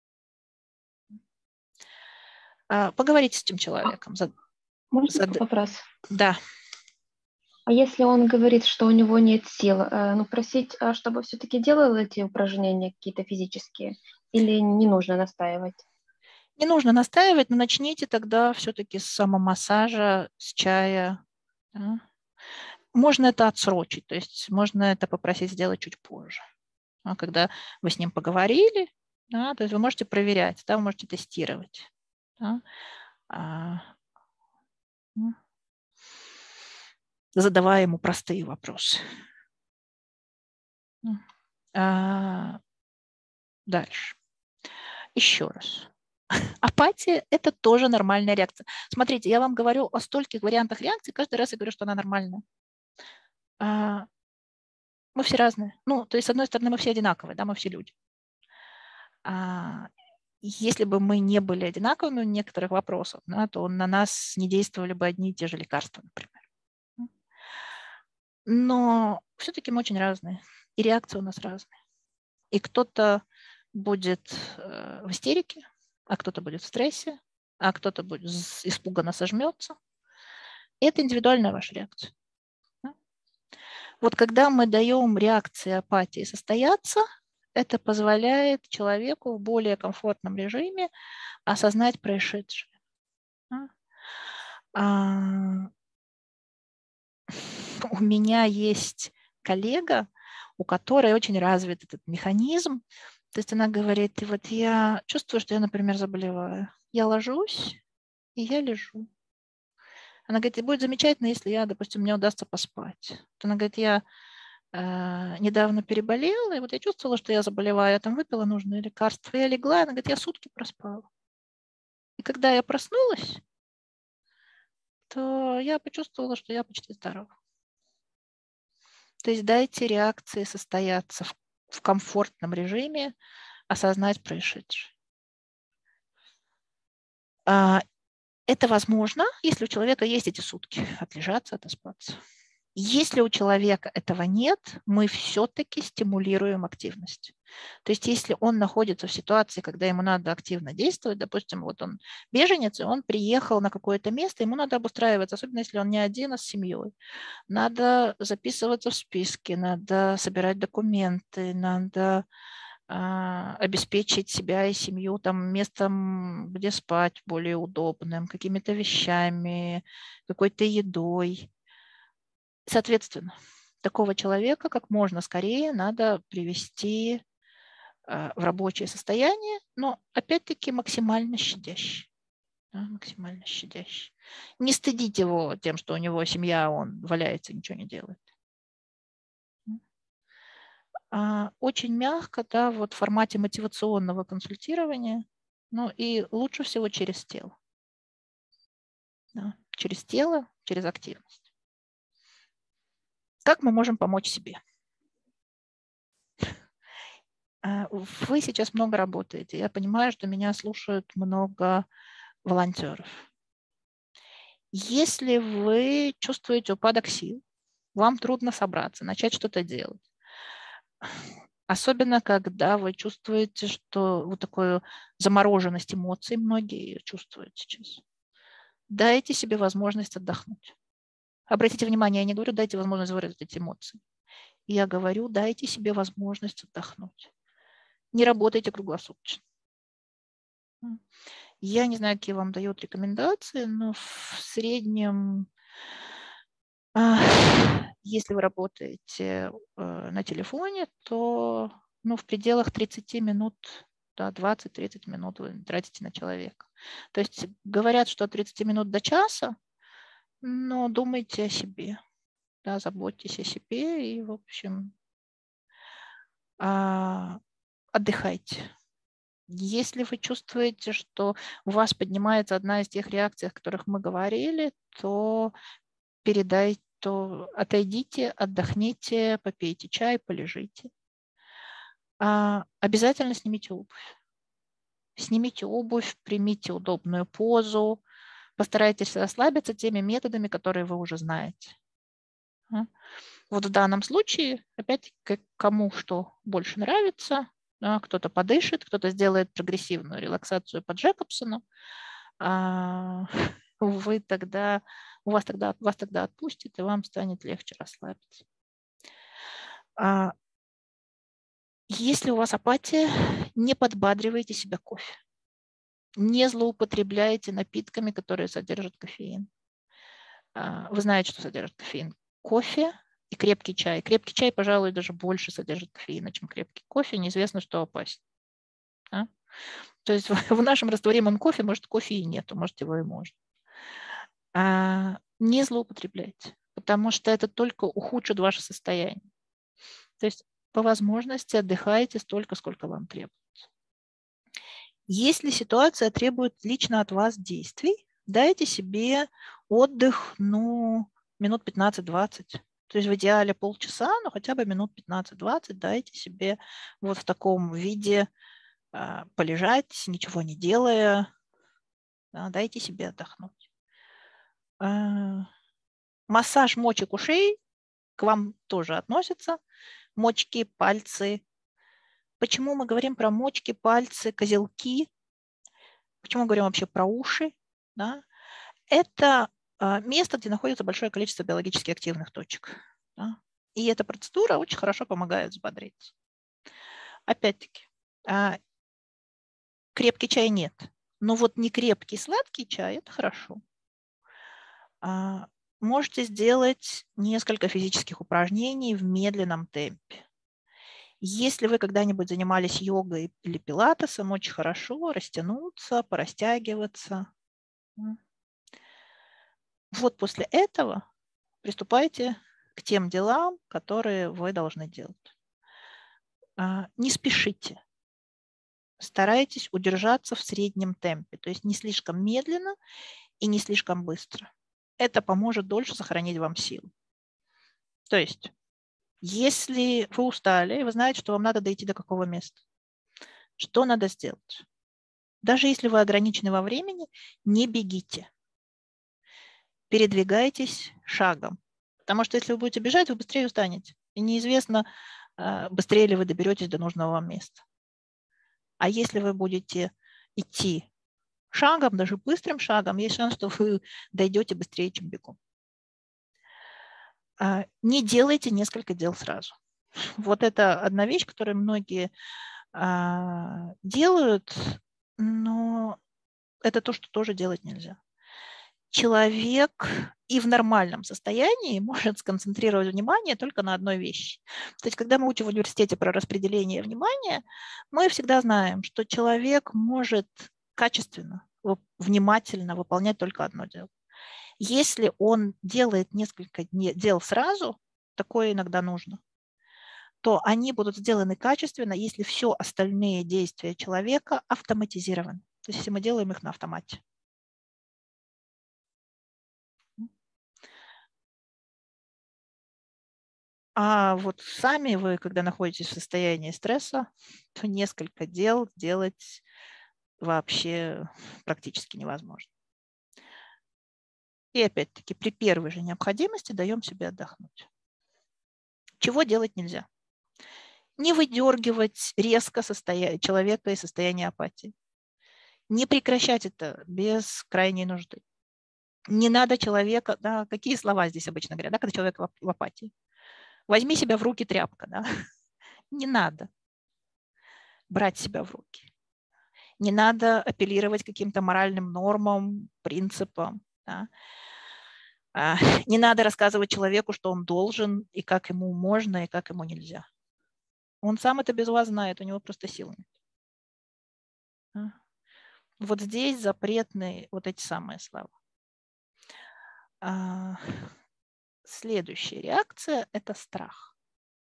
Поговорите с этим человеком. Можно вопрос? Да. А если он говорит, что у него нет сил, просить, чтобы все-таки делал эти упражнения какие-то физические, или не нужно настаивать? Не нужно настаивать, но начните тогда все-таки с самомассажа, с чая. Да. Можно это отсрочить, то есть можно это попросить сделать чуть позже. Когда вы с ним поговорили, да, то есть вы можете проверять, да, вы можете тестировать. Да. задавая ему простые вопросы. Дальше. Еще раз. Апатия – это тоже нормальная реакция. Смотрите, я вам говорю о стольких вариантах реакции, каждый раз я говорю, что она нормальная. Мы все разные. Ну, то есть, с одной стороны, мы все одинаковые, да, мы все люди. Если бы мы не были одинаковыми в некоторых вопросах, да, то на нас не действовали бы одни и те же лекарства, например. Но все-таки мы очень разные, и реакции у нас разные. И кто-то будет в истерике, а кто-то будет в стрессе, а кто-то будет испуганно сожмется. Это индивидуальная ваша реакция. Вот когда мы даем реакции апатии состояться, это позволяет человеку в более комфортном режиме осознать происшедшее. У меня есть коллега, у которой очень развит этот механизм. То есть она говорит, вот я чувствую, что я, например, заболеваю. Я ложусь, и я лежу. Она говорит, и будет замечательно, если я, допустим, мне удастся поспать. Она говорит, я недавно переболела, и вот я чувствовала, что я заболеваю, я там выпила нужные лекарства, я легла, она говорит, я сутки проспала. И когда я проснулась, то я почувствовала, что я почти здорова. То есть дайте реакции состояться в комфортном режиме, осознать происшедшее. Это возможно, если у человека есть эти сутки отлежаться, отоспаться. Если у человека этого нет, мы все-таки стимулируем активность. То есть если он находится в ситуации, когда ему надо активно действовать, допустим, вот он беженец, и он приехал на какое-то место, ему надо обустраиваться, особенно если он не один, а с семьей. Надо записываться в списки, надо собирать документы, надо обеспечить себя и семью там местом, где спать более удобным, какими-то вещами, какой-то едой. Соответственно, такого человека как можно скорее надо привести в рабочее состояние, но опять-таки максимально щадящий. Да, максимально щадящий. Не стыдить его тем, что у него семья, он валяется, ничего не делает. Очень мягко, да, вот в формате мотивационного консультирования, ну и лучше всего через тело. Да, через тело, через активность. Как мы можем помочь себе? Вы сейчас много работаете. Я понимаю, что меня слушают много волонтеров. Если вы чувствуете упадок сил, вам трудно собраться, начать что-то делать. Особенно, когда вы чувствуете, что вот такую замороженность эмоций, многие чувствуют сейчас. Дайте себе возможность отдохнуть. Обратите внимание, я не говорю, дайте возможность выразить эти эмоции. Я говорю, дайте себе возможность отдохнуть. Не работайте круглосуточно. Я не знаю, какие вам дают рекомендации, но в среднем, если вы работаете на телефоне, то в пределах 30 минут, да, 20-30 минут вы тратите на человека. То есть говорят, что от 30 минут до часа, но думайте о себе, да, заботьтесь о себе и, в общем, отдыхайте. Если вы чувствуете, что у вас поднимается одна из тех реакций, о которых мы говорили, то отойдите, отдохните, попейте чай, полежите. Обязательно снимите обувь. Снимите обувь, примите удобную позу, постарайтесь расслабиться теми методами, которые вы уже знаете. Вот в данном случае, опять-таки, кому что больше нравится, кто-то подышит, кто-то сделает прогрессивную релаксацию по Джекобсону, вас тогда отпустит, и вам станет легче расслабиться. Если у вас апатия, не подбадривайте себя кофе. Не злоупотребляйте напитками, которые содержат кофеин. Вы знаете, что содержит кофеин. Кофе и крепкий чай. Крепкий чай, пожалуй, даже больше содержит кофеина, чем крепкий кофе. Неизвестно, что опаснее. То есть в нашем растворимом кофе, может, кофе и нету, может, его и можно. Не злоупотребляйте, потому что это только ухудшит ваше состояние. То есть по возможности отдыхайте столько, сколько вам требуется. Если ситуация требует лично от вас действий, дайте себе отдых, минут 15-20. То есть в идеале полчаса, но хотя бы минут 15-20 дайте себе вот в таком виде полежать, ничего не делая. Дайте себе отдохнуть. Массаж мочек ушей к вам тоже относится. Мочки, пальцы. Почему мы говорим про мочки, пальцы, козелки? Почему мы говорим вообще про уши? Да? Это место, где находится большое количество биологически активных точек. Да? И эта процедура очень хорошо помогает взбодриться. Опять-таки, крепкий чай нет. Но вот не крепкий сладкий чай – это хорошо. Можете сделать несколько физических упражнений в медленном темпе. Если вы когда-нибудь занимались йогой или пилатесом, очень хорошо растянуться, порастягиваться. Вот после этого приступайте к тем делам, которые вы должны делать. Не спешите. Старайтесь удержаться в среднем темпе, то есть не слишком медленно и не слишком быстро. Это поможет дольше сохранить вам силу. То есть, если вы устали, и вы знаете, что вам надо дойти до какого места, что надо сделать? Даже если вы ограничены во времени, не бегите. Передвигайтесь шагом. Потому что если вы будете бежать, вы быстрее устанете. И неизвестно, быстрее ли вы доберетесь до нужного вам места. А если вы будете идти шагом, даже быстрым шагом, есть шанс, что вы дойдете быстрее, чем бегом. Не делайте несколько дел сразу. Вот это одна вещь, которую многие делают, но это то, что тоже делать нельзя. Человек и в нормальном состоянии может сконцентрировать внимание только на одной вещи. То есть, когда мы учим в университете про распределение внимания, мы всегда знаем, что человек может качественно, внимательно выполнять только одно дело. Если он делает несколько дел сразу, такое иногда нужно, то они будут сделаны качественно, если все остальные действия человека автоматизированы. То есть, если мы делаем их на автомате. А вот сами вы, когда находитесь в состоянии стресса, то несколько дел делать вообще практически невозможно. И опять-таки при первой же необходимости даем себе отдохнуть. Чего делать нельзя? Не выдергивать резко человека из состояния апатии. Не прекращать это без крайней нужды. Не надо человека, да, какие слова здесь обычно говорят, да, когда человек в апатии? Возьми себя в руки, тряпка. Да? Не надо брать себя в руки. Не надо апеллировать к каким-то моральным нормам, принципам. Да? Не надо рассказывать человеку, что он должен, и как ему можно, и как ему нельзя. Он сам это без вас знает, у него просто сил нет. Да? Вот здесь запретны вот эти самые слова. Следующая реакция – это страх.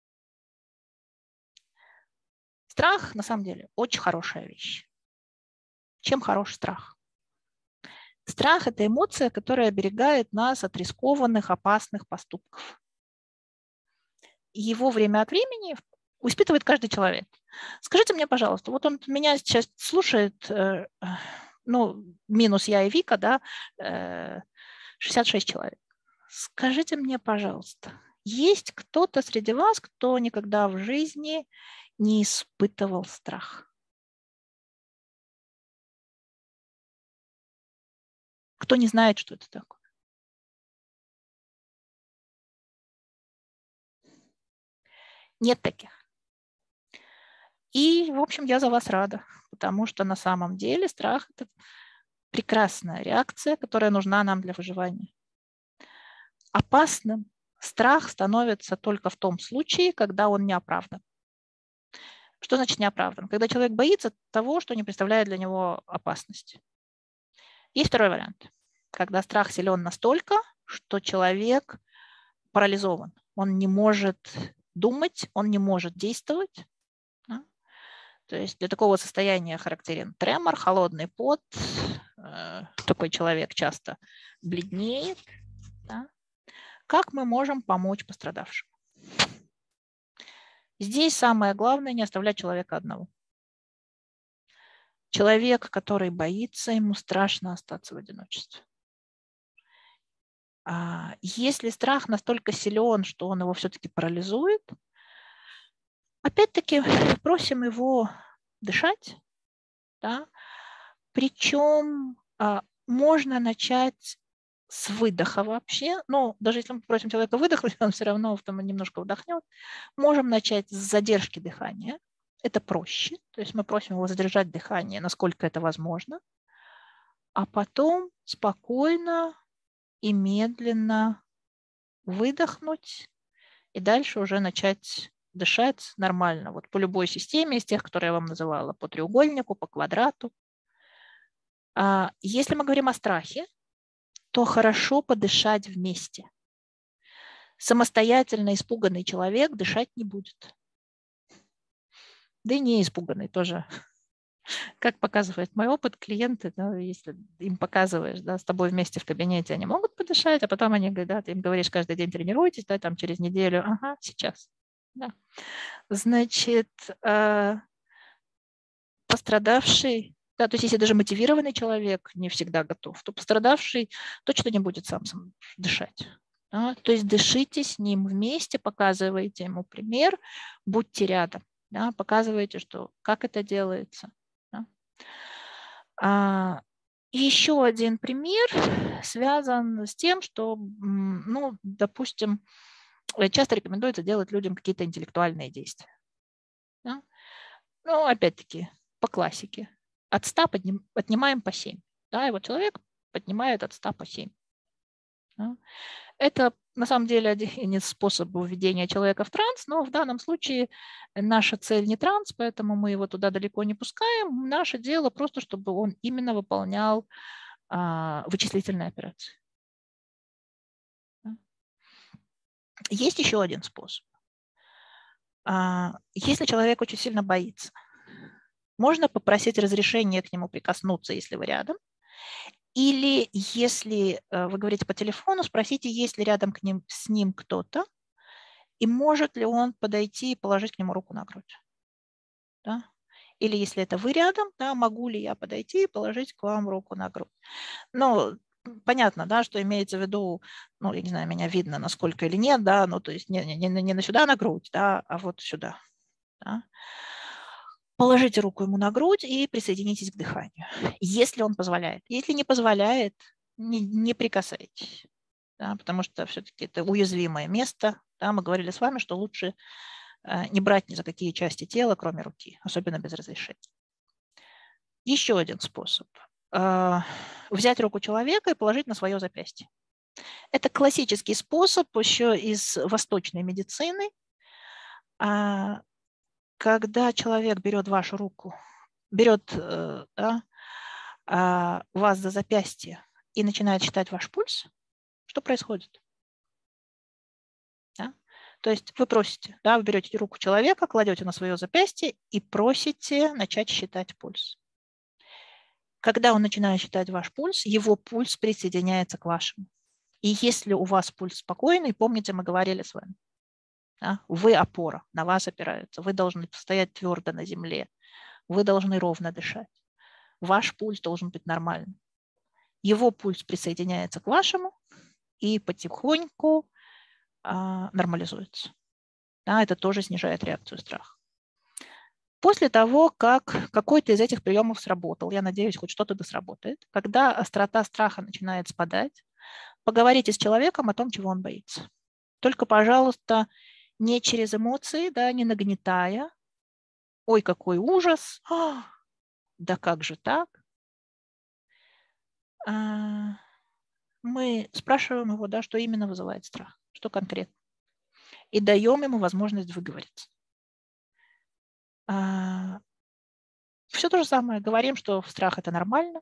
Страх, на самом деле, очень хорошая вещь. Чем хорош страх? Страх – это эмоция, которая оберегает нас от рискованных, опасных поступков. Его время от времени испытывает каждый человек. Скажите мне, пожалуйста, вот он меня сейчас слушает, минус я и Вика, да, 66 человек. Скажите мне, пожалуйста, есть кто-то среди вас, кто никогда в жизни не испытывал страх? Кто не знает, что это такое? Нет таких. И, в общем, я за вас рада, потому что на самом деле страх – это прекрасная реакция, которая нужна нам для выживания. Опасным страх становится только в том случае, когда он не оправдан. Что значит неоправдан? Когда человек боится того, что не представляет для него опасности. Есть второй вариант. Когда страх силен настолько, что человек парализован. Он не может думать, он не может действовать. Да? То есть для такого состояния характерен тремор, холодный пот. Такой человек часто бледнеет. Да? Как мы можем помочь пострадавшему? Здесь самое главное – не оставлять человека одного. Человек, который боится, ему страшно остаться в одиночестве. Если страх настолько силен, что он его все-таки парализует, опять-таки просим его дышать. Да? Причем можно начать с выдоха вообще. Но даже если мы попросим человека выдохнуть, он все равно немножко вдохнет. Можем начать с задержки дыхания. Это проще. То есть мы просим его задержать дыхание, насколько это возможно. А потом спокойно и медленно выдохнуть. И дальше уже начать дышать нормально. Вот по любой системе из тех, которые я вам называла. По треугольнику, по квадрату. Если мы говорим о страхе, то хорошо подышать вместе. Самостоятельно испуганный человек дышать не будет. Да и не испуганный тоже. Как показывает мой опыт, клиенты, да, если им показываешь, да, с тобой вместе в кабинете, они могут подышать, а потом они говорят, да, ты им говоришь, каждый день тренируйтесь, да, там через неделю, ага, сейчас. Да. Значит, пострадавший, да, то есть если даже мотивированный человек не всегда готов, то пострадавший точно не будет сам дышать. Да? То есть дышите с ним вместе, показывайте ему пример, будьте рядом, да? Показывайте, что, как это делается. Да? И еще один пример связан с тем, что, ну, допустим, часто рекомендуется делать людям какие-то интеллектуальные действия. Да? Ну, опять-таки, по классике. От 100 отнимаем по 7. Да, и вот человек поднимает от 100 по 7. Да. Это на самом деле один из способов введения человека в транс, но в данном случае наша цель не транс, поэтому мы его туда далеко не пускаем. Наше дело просто, чтобы он именно выполнял вычислительные операции. Да. Есть еще один способ. Если человек очень сильно боится, можно попросить разрешения к нему прикоснуться, если вы рядом. Или если вы говорите по телефону, спросите, есть ли рядом с ним кто-то, и может ли он подойти и положить к нему руку на грудь. Да? Или если это вы рядом, да, могу ли я подойти и положить к вам руку на грудь. Ну, понятно, да, что имеется в виду, ну, я не знаю, меня видно, насколько или нет, да, ну, то есть не на сюда на грудь, да, а вот сюда. Да. Положите руку ему на грудь и присоединитесь к дыханию, если он позволяет. Если не позволяет, не прикасайтесь, да, потому что все-таки это уязвимое место. Да, мы говорили с вами, что лучше не брать ни за какие части тела, кроме руки, особенно без разрешения. Еще один способ. Взять руку человека и положить на свое запястье. Это классический способ еще из восточной медицины. Когда человек берет вашу руку, берет вас за запястье и начинает считать ваш пульс, что происходит? Да? То есть вы просите, да, вы берете руку человека, кладете на свое запястье и просите начать считать пульс. Когда он начинает считать ваш пульс, его пульс присоединяется к вашему. И если у вас пульс спокойный, помните, мы говорили с вами, да, вы опора, на вас опираются, вы должны стоять твердо на земле, вы должны ровно дышать. Ваш пульс должен быть нормальным. Его пульс присоединяется к вашему и потихоньку нормализуется. Да, это тоже снижает реакцию страха. После того, как какой-то из этих приемов сработал, я надеюсь, хоть что-то да сработает, когда острота страха начинает спадать, поговорите с человеком о том, чего он боится. Только, пожалуйста, не через эмоции, да, не нагнетая. Ой, какой ужас! Да как же так? Мы спрашиваем его, да, что именно вызывает страх, что конкретно. И даем ему возможность выговориться. Все то же самое. Говорим, что страх – это нормально.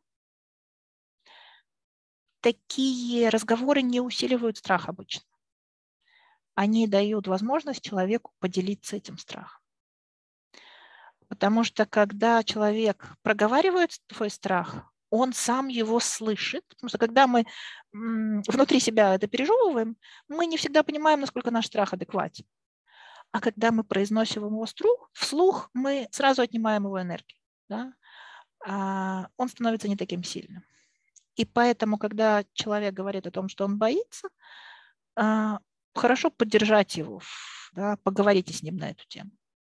Такие разговоры не усиливают страх обычно. Они дают возможность человеку поделиться этим страхом. Потому что когда человек проговаривает свой страх, он сам его слышит. Потому что когда мы внутри себя это пережевываем, мы не всегда понимаем, насколько наш страх адекватен. А когда мы произносим его вслух, мы сразу отнимаем его энергию. Да? Он становится не таким сильным. И поэтому, когда человек говорит о том, что он боится, хорошо поддержать его, да, поговорите с ним на эту тему.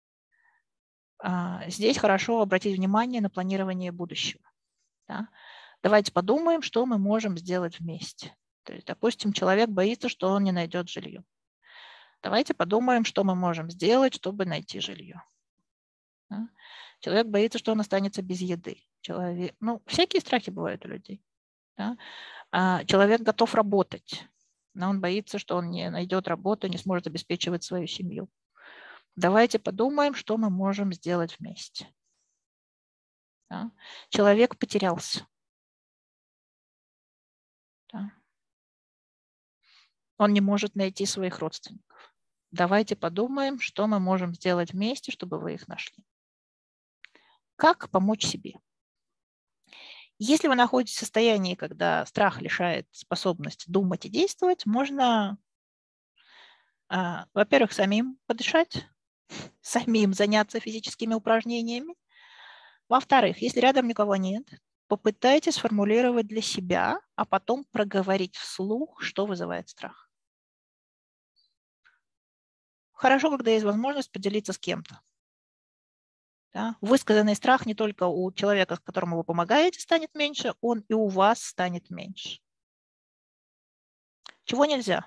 Здесь хорошо обратить внимание на планирование будущего. Да? Давайте подумаем, что мы можем сделать вместе. То есть, допустим, человек боится, что он не найдет жилье. Давайте подумаем, что мы можем сделать, чтобы найти жилье. Да? Человек боится, что он останется без еды. Всякие страхи бывают у людей. Да? Человек готов работать, но он боится, что он не найдет работу, не сможет обеспечивать свою семью. Давайте подумаем, что мы можем сделать вместе. Да? Человек потерялся. Да? Он не может найти своих родственников. Давайте подумаем, что мы можем сделать вместе, чтобы вы их нашли. Как помочь себе? Если вы находитесь в состоянии, когда страх лишает способности думать и действовать, можно, во-первых, самим подышать, самим заняться физическими упражнениями. Во-вторых, если рядом никого нет, попытайтесь сформулировать для себя, а потом проговорить вслух, что вызывает страх. Хорошо, когда есть возможность поделиться с кем-то. Да? Высказанный страх не только у человека, которому вы помогаете, станет меньше, он и у вас станет меньше. Чего нельзя?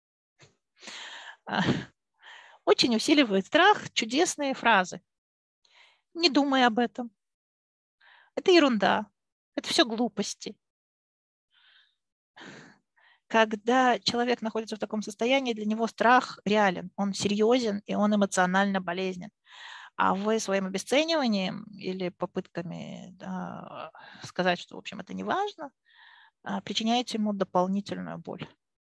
Очень усиливает страх чудесные фразы. Не думай об этом. Это ерунда. Это все глупости. Когда человек находится в таком состоянии, для него страх реален, он серьезен и он эмоционально болезнен. А вы своим обесцениванием или попытками сказать, что, в общем, это не важно, причиняете ему дополнительную боль.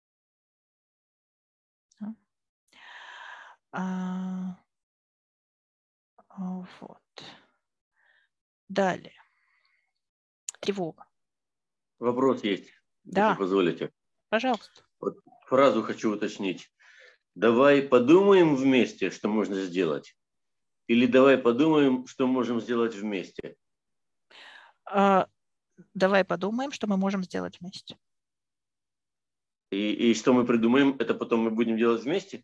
Вот. Далее. Тревога. Вопрос есть, Да. если позволите. Пожалуйста. Вот фразу хочу уточнить. Давай подумаем вместе, что можно сделать. Или давай подумаем, что можем сделать вместе. Давай подумаем, что мы можем сделать вместе. И что мы придумаем, это потом мы будем делать вместе?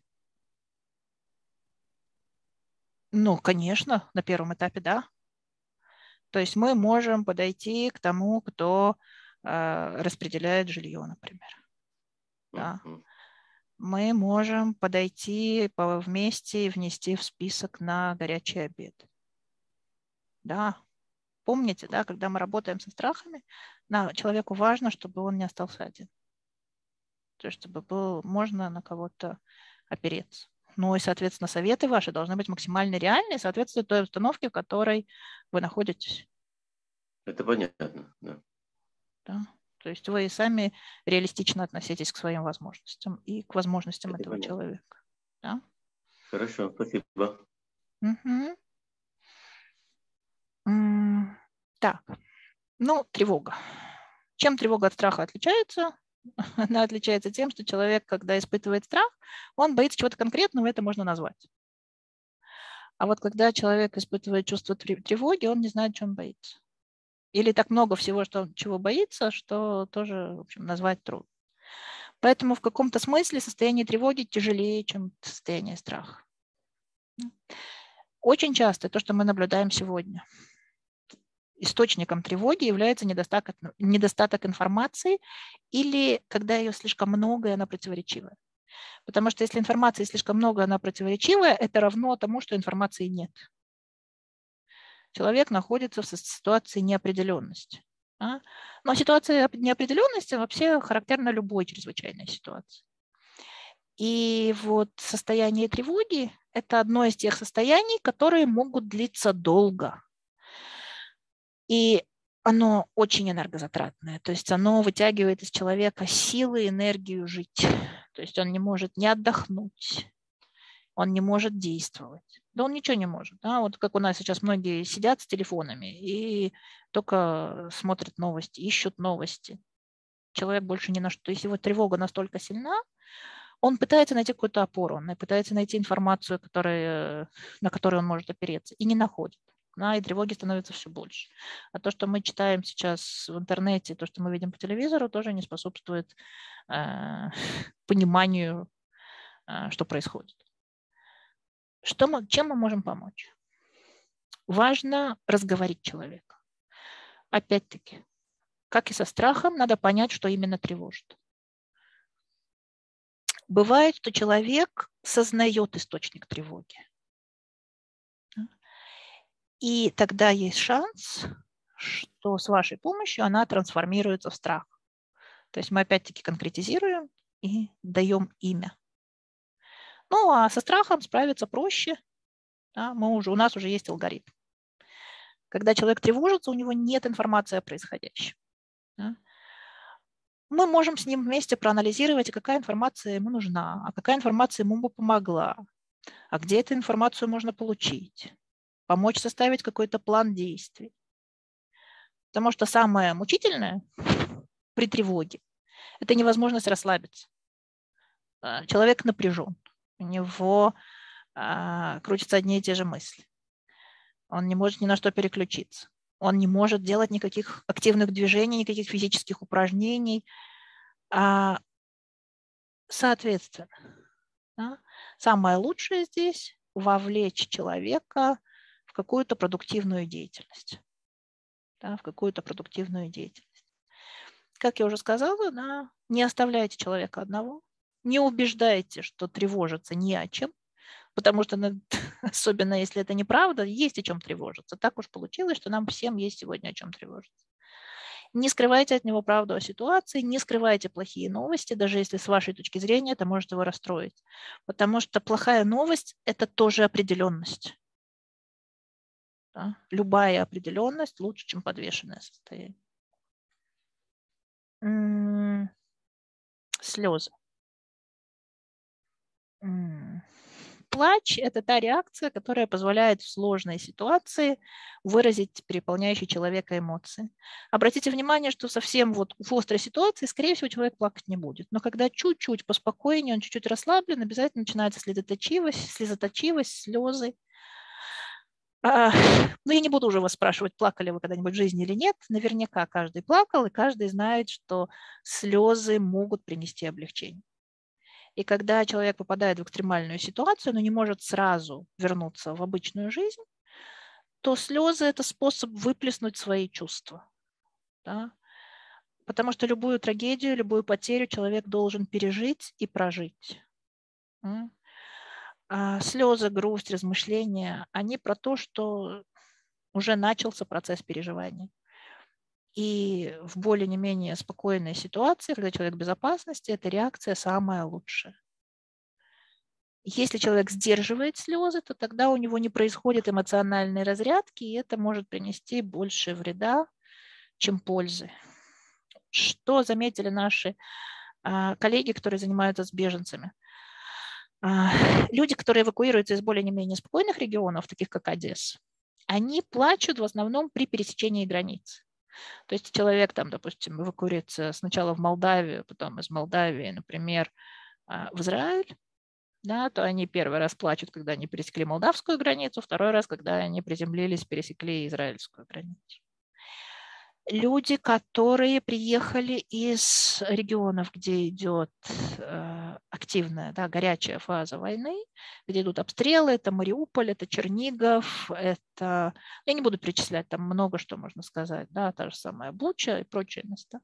Ну, конечно, на первом этапе, да. То есть мы можем подойти к тому, кто распределяет жилье, например. Да. Мы можем подойти вместе и внести в список на горячий обед. Да. Помните, да, когда мы работаем со страхами, человеку важно, чтобы он не остался один. То есть, чтобы можно на кого-то опереться. Ну и, соответственно, советы ваши должны быть максимально реальные, соответствуют той обстановке, в которой вы находитесь. Это понятно, да. Да. То есть вы сами реалистично относитесь к своим возможностям и к возможностям этого понятно. человека. Да? Хорошо, спасибо. Угу. Так, тревога. Чем тревога от страха отличается? Она отличается тем, что человек, когда испытывает страх, он боится чего-то конкретного, это можно назвать. А вот когда человек испытывает чувство тревоги, он не знает, чем он боится. Или так много всего, чего боится, что тоже, в общем, назвать трудно. Поэтому в каком-то смысле состояние тревоги тяжелее, чем состояние страха. Очень часто то, что мы наблюдаем сегодня, источником тревоги является недостаток информации или когда ее слишком много и она противоречивая. Потому что если информации слишком много, она противоречивая, это равно тому, что информации нет. Человек находится в ситуации неопределенности. Но ситуация неопределенности вообще характерна любой чрезвычайной ситуации. И вот состояние тревоги – это одно из тех состояний, которые могут длиться долго. И оно очень энергозатратное, то есть оно вытягивает из человека силы, энергию жить. То есть он не может не отдохнуть, он не может действовать. Да он ничего не может. Да? Вот как у нас сейчас многие сидят с телефонами и только смотрят новости, ищут новости. Человек больше ни на что. Если его тревога настолько сильна, он пытается найти какую-то опору, он пытается найти информацию, на которую он может опереться, и не находит. Да, и тревоги становится все больше. А то, что мы читаем сейчас в интернете, то, что мы видим по телевизору, тоже не способствует пониманию, что происходит. Чем мы можем помочь? Важно разговорить человека. Опять-таки, как и со страхом, надо понять, что именно тревожит. Бывает, что человек сознает источник тревоги. И тогда есть шанс, что с вашей помощью она трансформируется в страх. То есть мы опять-таки конкретизируем и даем имя. Ну, а со страхом справиться проще. Да, у нас уже есть алгоритм. Когда человек тревожится, у него нет информации о происходящем. Да. Мы можем с ним вместе проанализировать, какая информация ему нужна, а какая информация ему бы помогла, а где эту информацию можно получить, помочь составить какой-то план действий. Потому что самое мучительное при тревоге – это невозможность расслабиться. Человек напряжен, у него крутятся одни и те же мысли. Он не может ни на что переключиться. Он не может делать никаких активных движений, никаких физических упражнений. Соответственно, да, самое лучшее здесь – вовлечь человека в какую-то продуктивную деятельность. Да, в какую-то продуктивную деятельность. Как я уже сказала, да, не оставляйте человека одного, не убеждайте, что тревожиться не о чем, потому что, особенно если это неправда, есть о чем тревожиться. Так уж получилось, что нам всем есть сегодня о чем тревожиться. Не скрывайте от него правду о ситуации, не скрывайте плохие новости, даже если с вашей точки зрения это может его расстроить. Потому что плохая новость – это тоже определенность. Да? Любая определенность лучше, чем подвешенное состояние. Слезы. Плач – это та реакция, которая позволяет в сложной ситуации выразить переполняющие человека эмоции. Обратите внимание, что совсем вот в острой ситуации, скорее всего, человек плакать не будет. Но когда чуть-чуть поспокойнее, он чуть-чуть расслаблен, обязательно начинается слезоточивость, слезы. Но я не буду уже вас спрашивать, плакали вы когда-нибудь в жизни или нет. Наверняка каждый плакал, и каждый знает, что слезы могут принести облегчение. И когда человек попадает в экстремальную ситуацию, но не может сразу вернуться в обычную жизнь, то слезы – это способ выплеснуть свои чувства. Да? Потому что любую трагедию, любую потерю человек должен пережить и прожить. А слезы, грусть, размышления – они про то, что уже начался процесс переживания. И в более-менее спокойной ситуации, когда человек в безопасности, эта реакция самая лучшая. Если человек сдерживает слезы, то тогда у него не происходит эмоциональной разрядки, и это может принести больше вреда, чем пользы. Что заметили наши коллеги, которые занимаются с беженцами? Люди, которые эвакуируются из более-менее спокойных регионов, таких как Одесса, они плачут в основном при пересечении границ. То есть человек, там, допустим, эвакуируется сначала в Молдавию, потом из Молдавии, например, в Израиль, да, то они первый раз плачут, когда они пересекли молдавскую границу, второй раз, когда они приземлились, пересекли израильскую границу. Люди, которые приехали из регионов, где идет активная, да, горячая фаза войны, где идут обстрелы, это Мариуполь, это Чернигов, это, я не буду перечислять, там много что можно сказать, да, та же самая Буча и прочие места.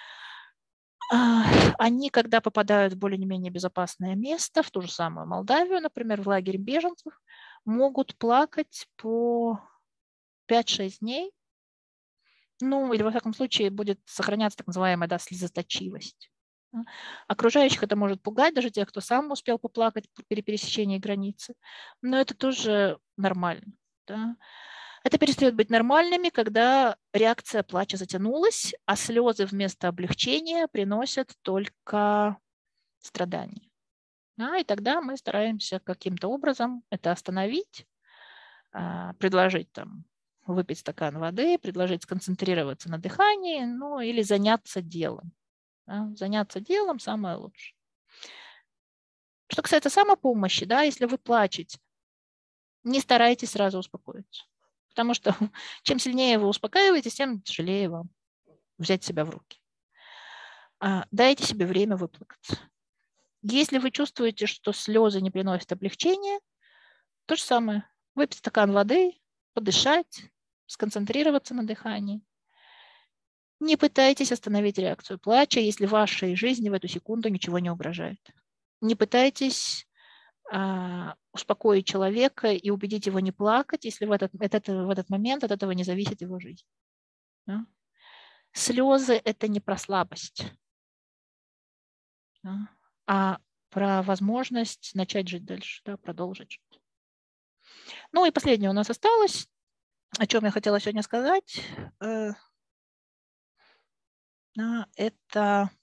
Они, когда попадают в более-менее безопасное место, в ту же самую Молдавию, например, в лагерь беженцев, могут плакать по 5-6 дней, ну, или во всяком случае будет сохраняться так называемая, да, слезоточивость. Окружающих это может пугать, даже тех, кто сам успел поплакать при пересечении границы. Но это тоже нормально. Да? Это перестает быть нормальными, когда реакция плача затянулась, а слезы вместо облегчения приносят только страдания. И тогда мы стараемся каким-то образом это остановить, предложить там выпить стакан воды, предложить сконцентрироваться на дыхании, ну или заняться делом. Да? Заняться делом самое лучшее. Что касается самопомощи, да, если вы плачете, не старайтесь сразу успокоиться. Потому что чем сильнее вы успокаиваетесь, тем тяжелее вам взять себя в руки. Дайте себе время выплакаться. Если вы чувствуете, что слезы не приносят облегчения, то же самое. Выпить стакан воды, подышать, сконцентрироваться на дыхании. Не пытайтесь остановить реакцию плача, если в вашей жизни в эту секунду ничего не угрожает. Не пытайтесь успокоить человека и убедить его не плакать, если в этот момент от этого не зависит его жизнь. Да? Слезы – это не про слабость, да? А про возможность начать жить дальше, да, продолжить жить. Ну и последнее у нас осталось, о чем я хотела сегодня сказать. Это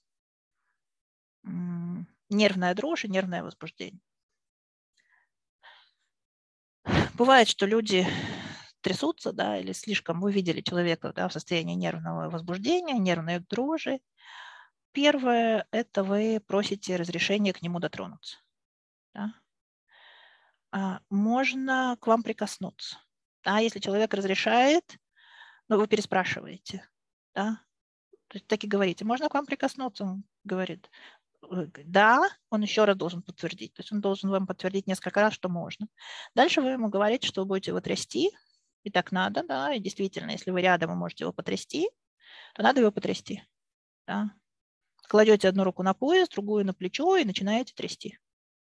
нервная дрожь и нервное возбуждение. Бывает, что люди трясутся, да, или слишком вы видели человека, да, в состоянии нервного возбуждения, нервной дрожи. Первое – это вы просите разрешения к нему дотронуться. Да? Можно к вам прикоснуться. Да? Если человек разрешает, но вы переспрашиваете. Да? То есть так и говорите, можно к вам прикоснуться? Он говорит, да, он еще раз должен подтвердить. То есть он должен вам подтвердить несколько раз, что можно. Дальше вы ему говорите, что вы будете его трясти, и так надо, да, и действительно, если вы рядом и можете его потрясти, то надо его потрясти. Да. Кладете одну руку на пояс, другую на плечо и начинаете трясти.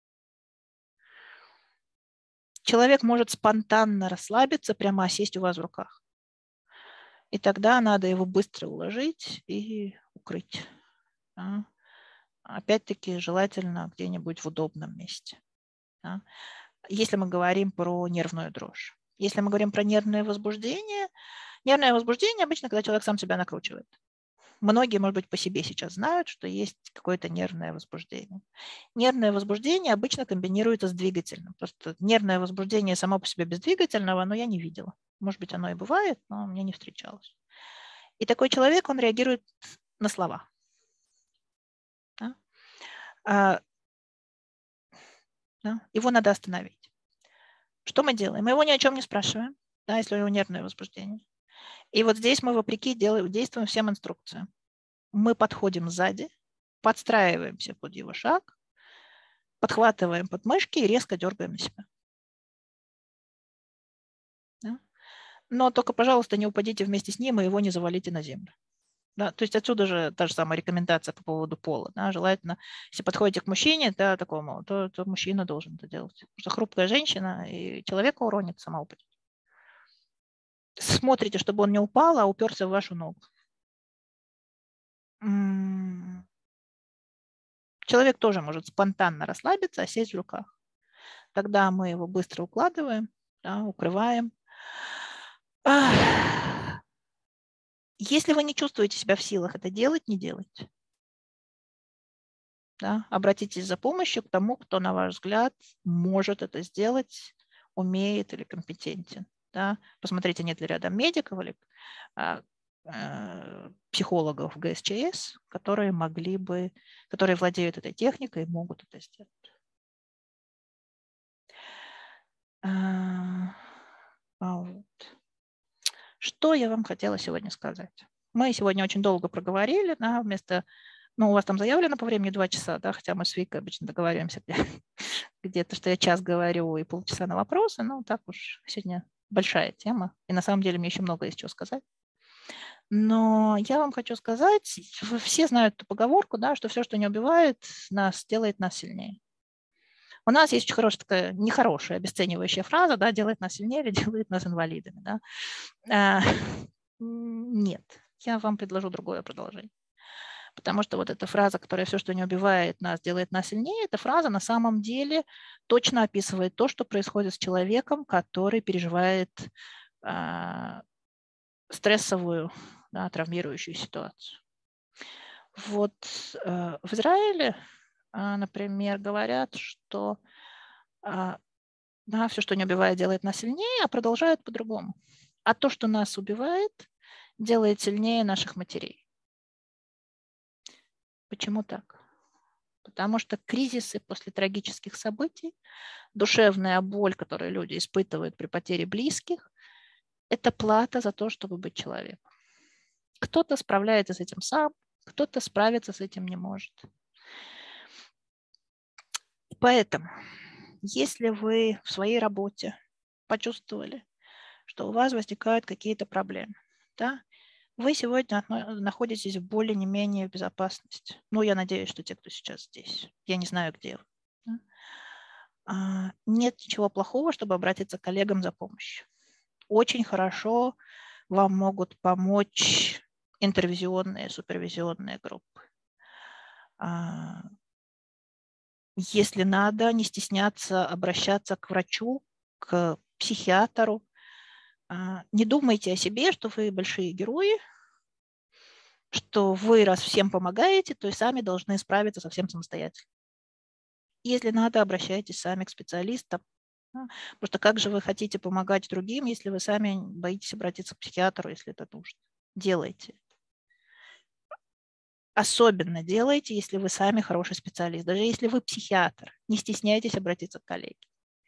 Человек может спонтанно расслабиться, прямо осесть у вас в руках. И тогда надо его быстро уложить и укрыть. Да. Опять-таки, желательно где-нибудь в удобном месте. Да. Если мы говорим про нервную дрожь. Если мы говорим про нервное возбуждение обычно, когда человек сам себя накручивает. Многие, может быть, по себе сейчас знают, что есть какое-то нервное возбуждение. Нервное возбуждение обычно комбинируется с двигательным. Просто нервное возбуждение само по себе без двигательного, но я не видела. Может быть, оно и бывает, но мне не встречалось. И такой человек, он реагирует на слова. Да? Его надо остановить. Что мы делаем? Мы его ни о чем не спрашиваем, да, если у него нервное возбуждение. И вот здесь мы, вопреки, действуем всем инструкциям. Мы подходим сзади, подстраиваемся под его шаг, подхватываем подмышки и резко дергаем на себя. Да? Но только, пожалуйста, не упадите вместе с ним и его не завалите на землю. Да? То есть отсюда же та же самая рекомендация по поводу пола. Да? Желательно, если подходите к мужчине, да, такому, то мужчина должен это делать. Потому что хрупкая женщина и человека уронит, сама упадет. Смотрите, чтобы он не упал, а уперся в вашу ногу. Человек тоже может спонтанно расслабиться, а сесть в руках. Тогда мы его быстро укладываем, да, укрываем. Если вы не чувствуете себя в силах это делать, не делайте. Да, обратитесь за помощью к тому, кто, на ваш взгляд, может это сделать, умеет или компетентен. Да. Посмотрите, нет ли рядом медиков или психологов в ГСЧС, которые владеют этой техникой и могут это сделать. Вот. Что я вам хотела сегодня сказать? Мы сегодня очень долго проговорили, да, у вас там заявлено по времени 2 часа, да, хотя мы с Викой обычно договариваемся где-то, что я час говорю и полчаса на вопросы, так уж сегодня большая тема, и на самом деле мне еще много есть чего сказать. Но я вам хочу сказать, все знают эту поговорку, да, что все, что не убивает нас, делает нас сильнее. У нас есть очень хорошая такая нехорошая, обесценивающая фраза, да, делает нас сильнее или делает нас инвалидами. Да. Нет, я вам предложу другое продолжение. Потому что вот эта фраза, которая все, что не убивает нас, делает нас сильнее, эта фраза на самом деле точно описывает то, что происходит с человеком, который переживает стрессовую, да, травмирующую ситуацию. Вот в Израиле, например, говорят, что да, все, что не убивает, делает нас сильнее, а продолжают по-другому. А то, что нас убивает, делает сильнее наших матерей. Почему так? Потому что кризисы после трагических событий, душевная боль, которую люди испытывают при потере близких, это плата за то, чтобы быть человеком. Кто-то справляется с этим сам, кто-то справиться с этим не может. Поэтому, если вы в своей работе почувствовали, что у вас возникают какие-то проблемы, да, вы сегодня находитесь в более не менее безопасности. Ну, я надеюсь, что те, кто сейчас здесь. Я не знаю, где вы. Нет ничего плохого, чтобы обратиться к коллегам за помощью. Очень хорошо вам могут помочь интервизионные, супервизионные группы. Если надо, не стесняться обращаться к врачу, к психиатру. Не думайте о себе, что вы большие герои, что вы, раз всем помогаете, то и сами должны справиться совсем самостоятельно. Если надо, обращайтесь сами к специалистам. Потому что как же вы хотите помогать другим, если вы сами боитесь обратиться к психиатру, если это нужно? Делайте это. Особенно делайте, если вы сами хороший специалист. Даже если вы психиатр, не стесняйтесь обратиться к коллеге.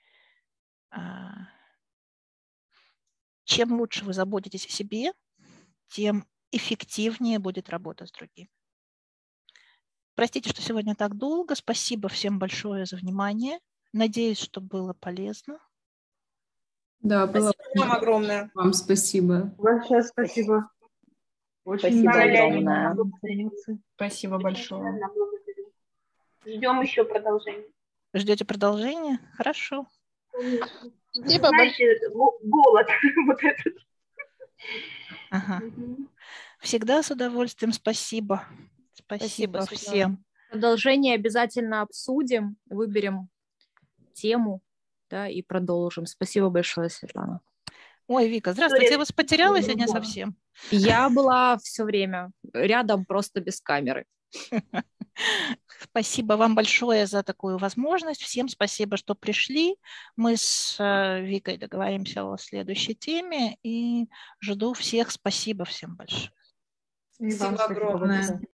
Чем лучше вы заботитесь о себе, тем эффективнее будет работа с другими. Простите, что сегодня так долго. Спасибо всем большое за внимание. Надеюсь, что было полезно. Да, было. Спасибо вам огромное. Вам спасибо. Большое спасибо. Очень Спасибо приятно. огромное. Спасибо большое. Ждем еще продолжения. Ждете продолжения? Хорошо. Спасибо. Знаете, голод вот этот. Ага. Всегда с удовольствием. Спасибо. Спасибо всем. Продолжение обязательно обсудим, выберем тему, да, и продолжим. Спасибо большое, Светлана. Ой, Вика, здравствуйте. Я вас потеряла сегодня совсем. Я была все время рядом, просто без камеры. Спасибо вам большое за такую возможность. Всем спасибо, что пришли. Мы с Викой договоримся о следующей теме и жду всех. Спасибо всем большое. И вам Спасибо огромное.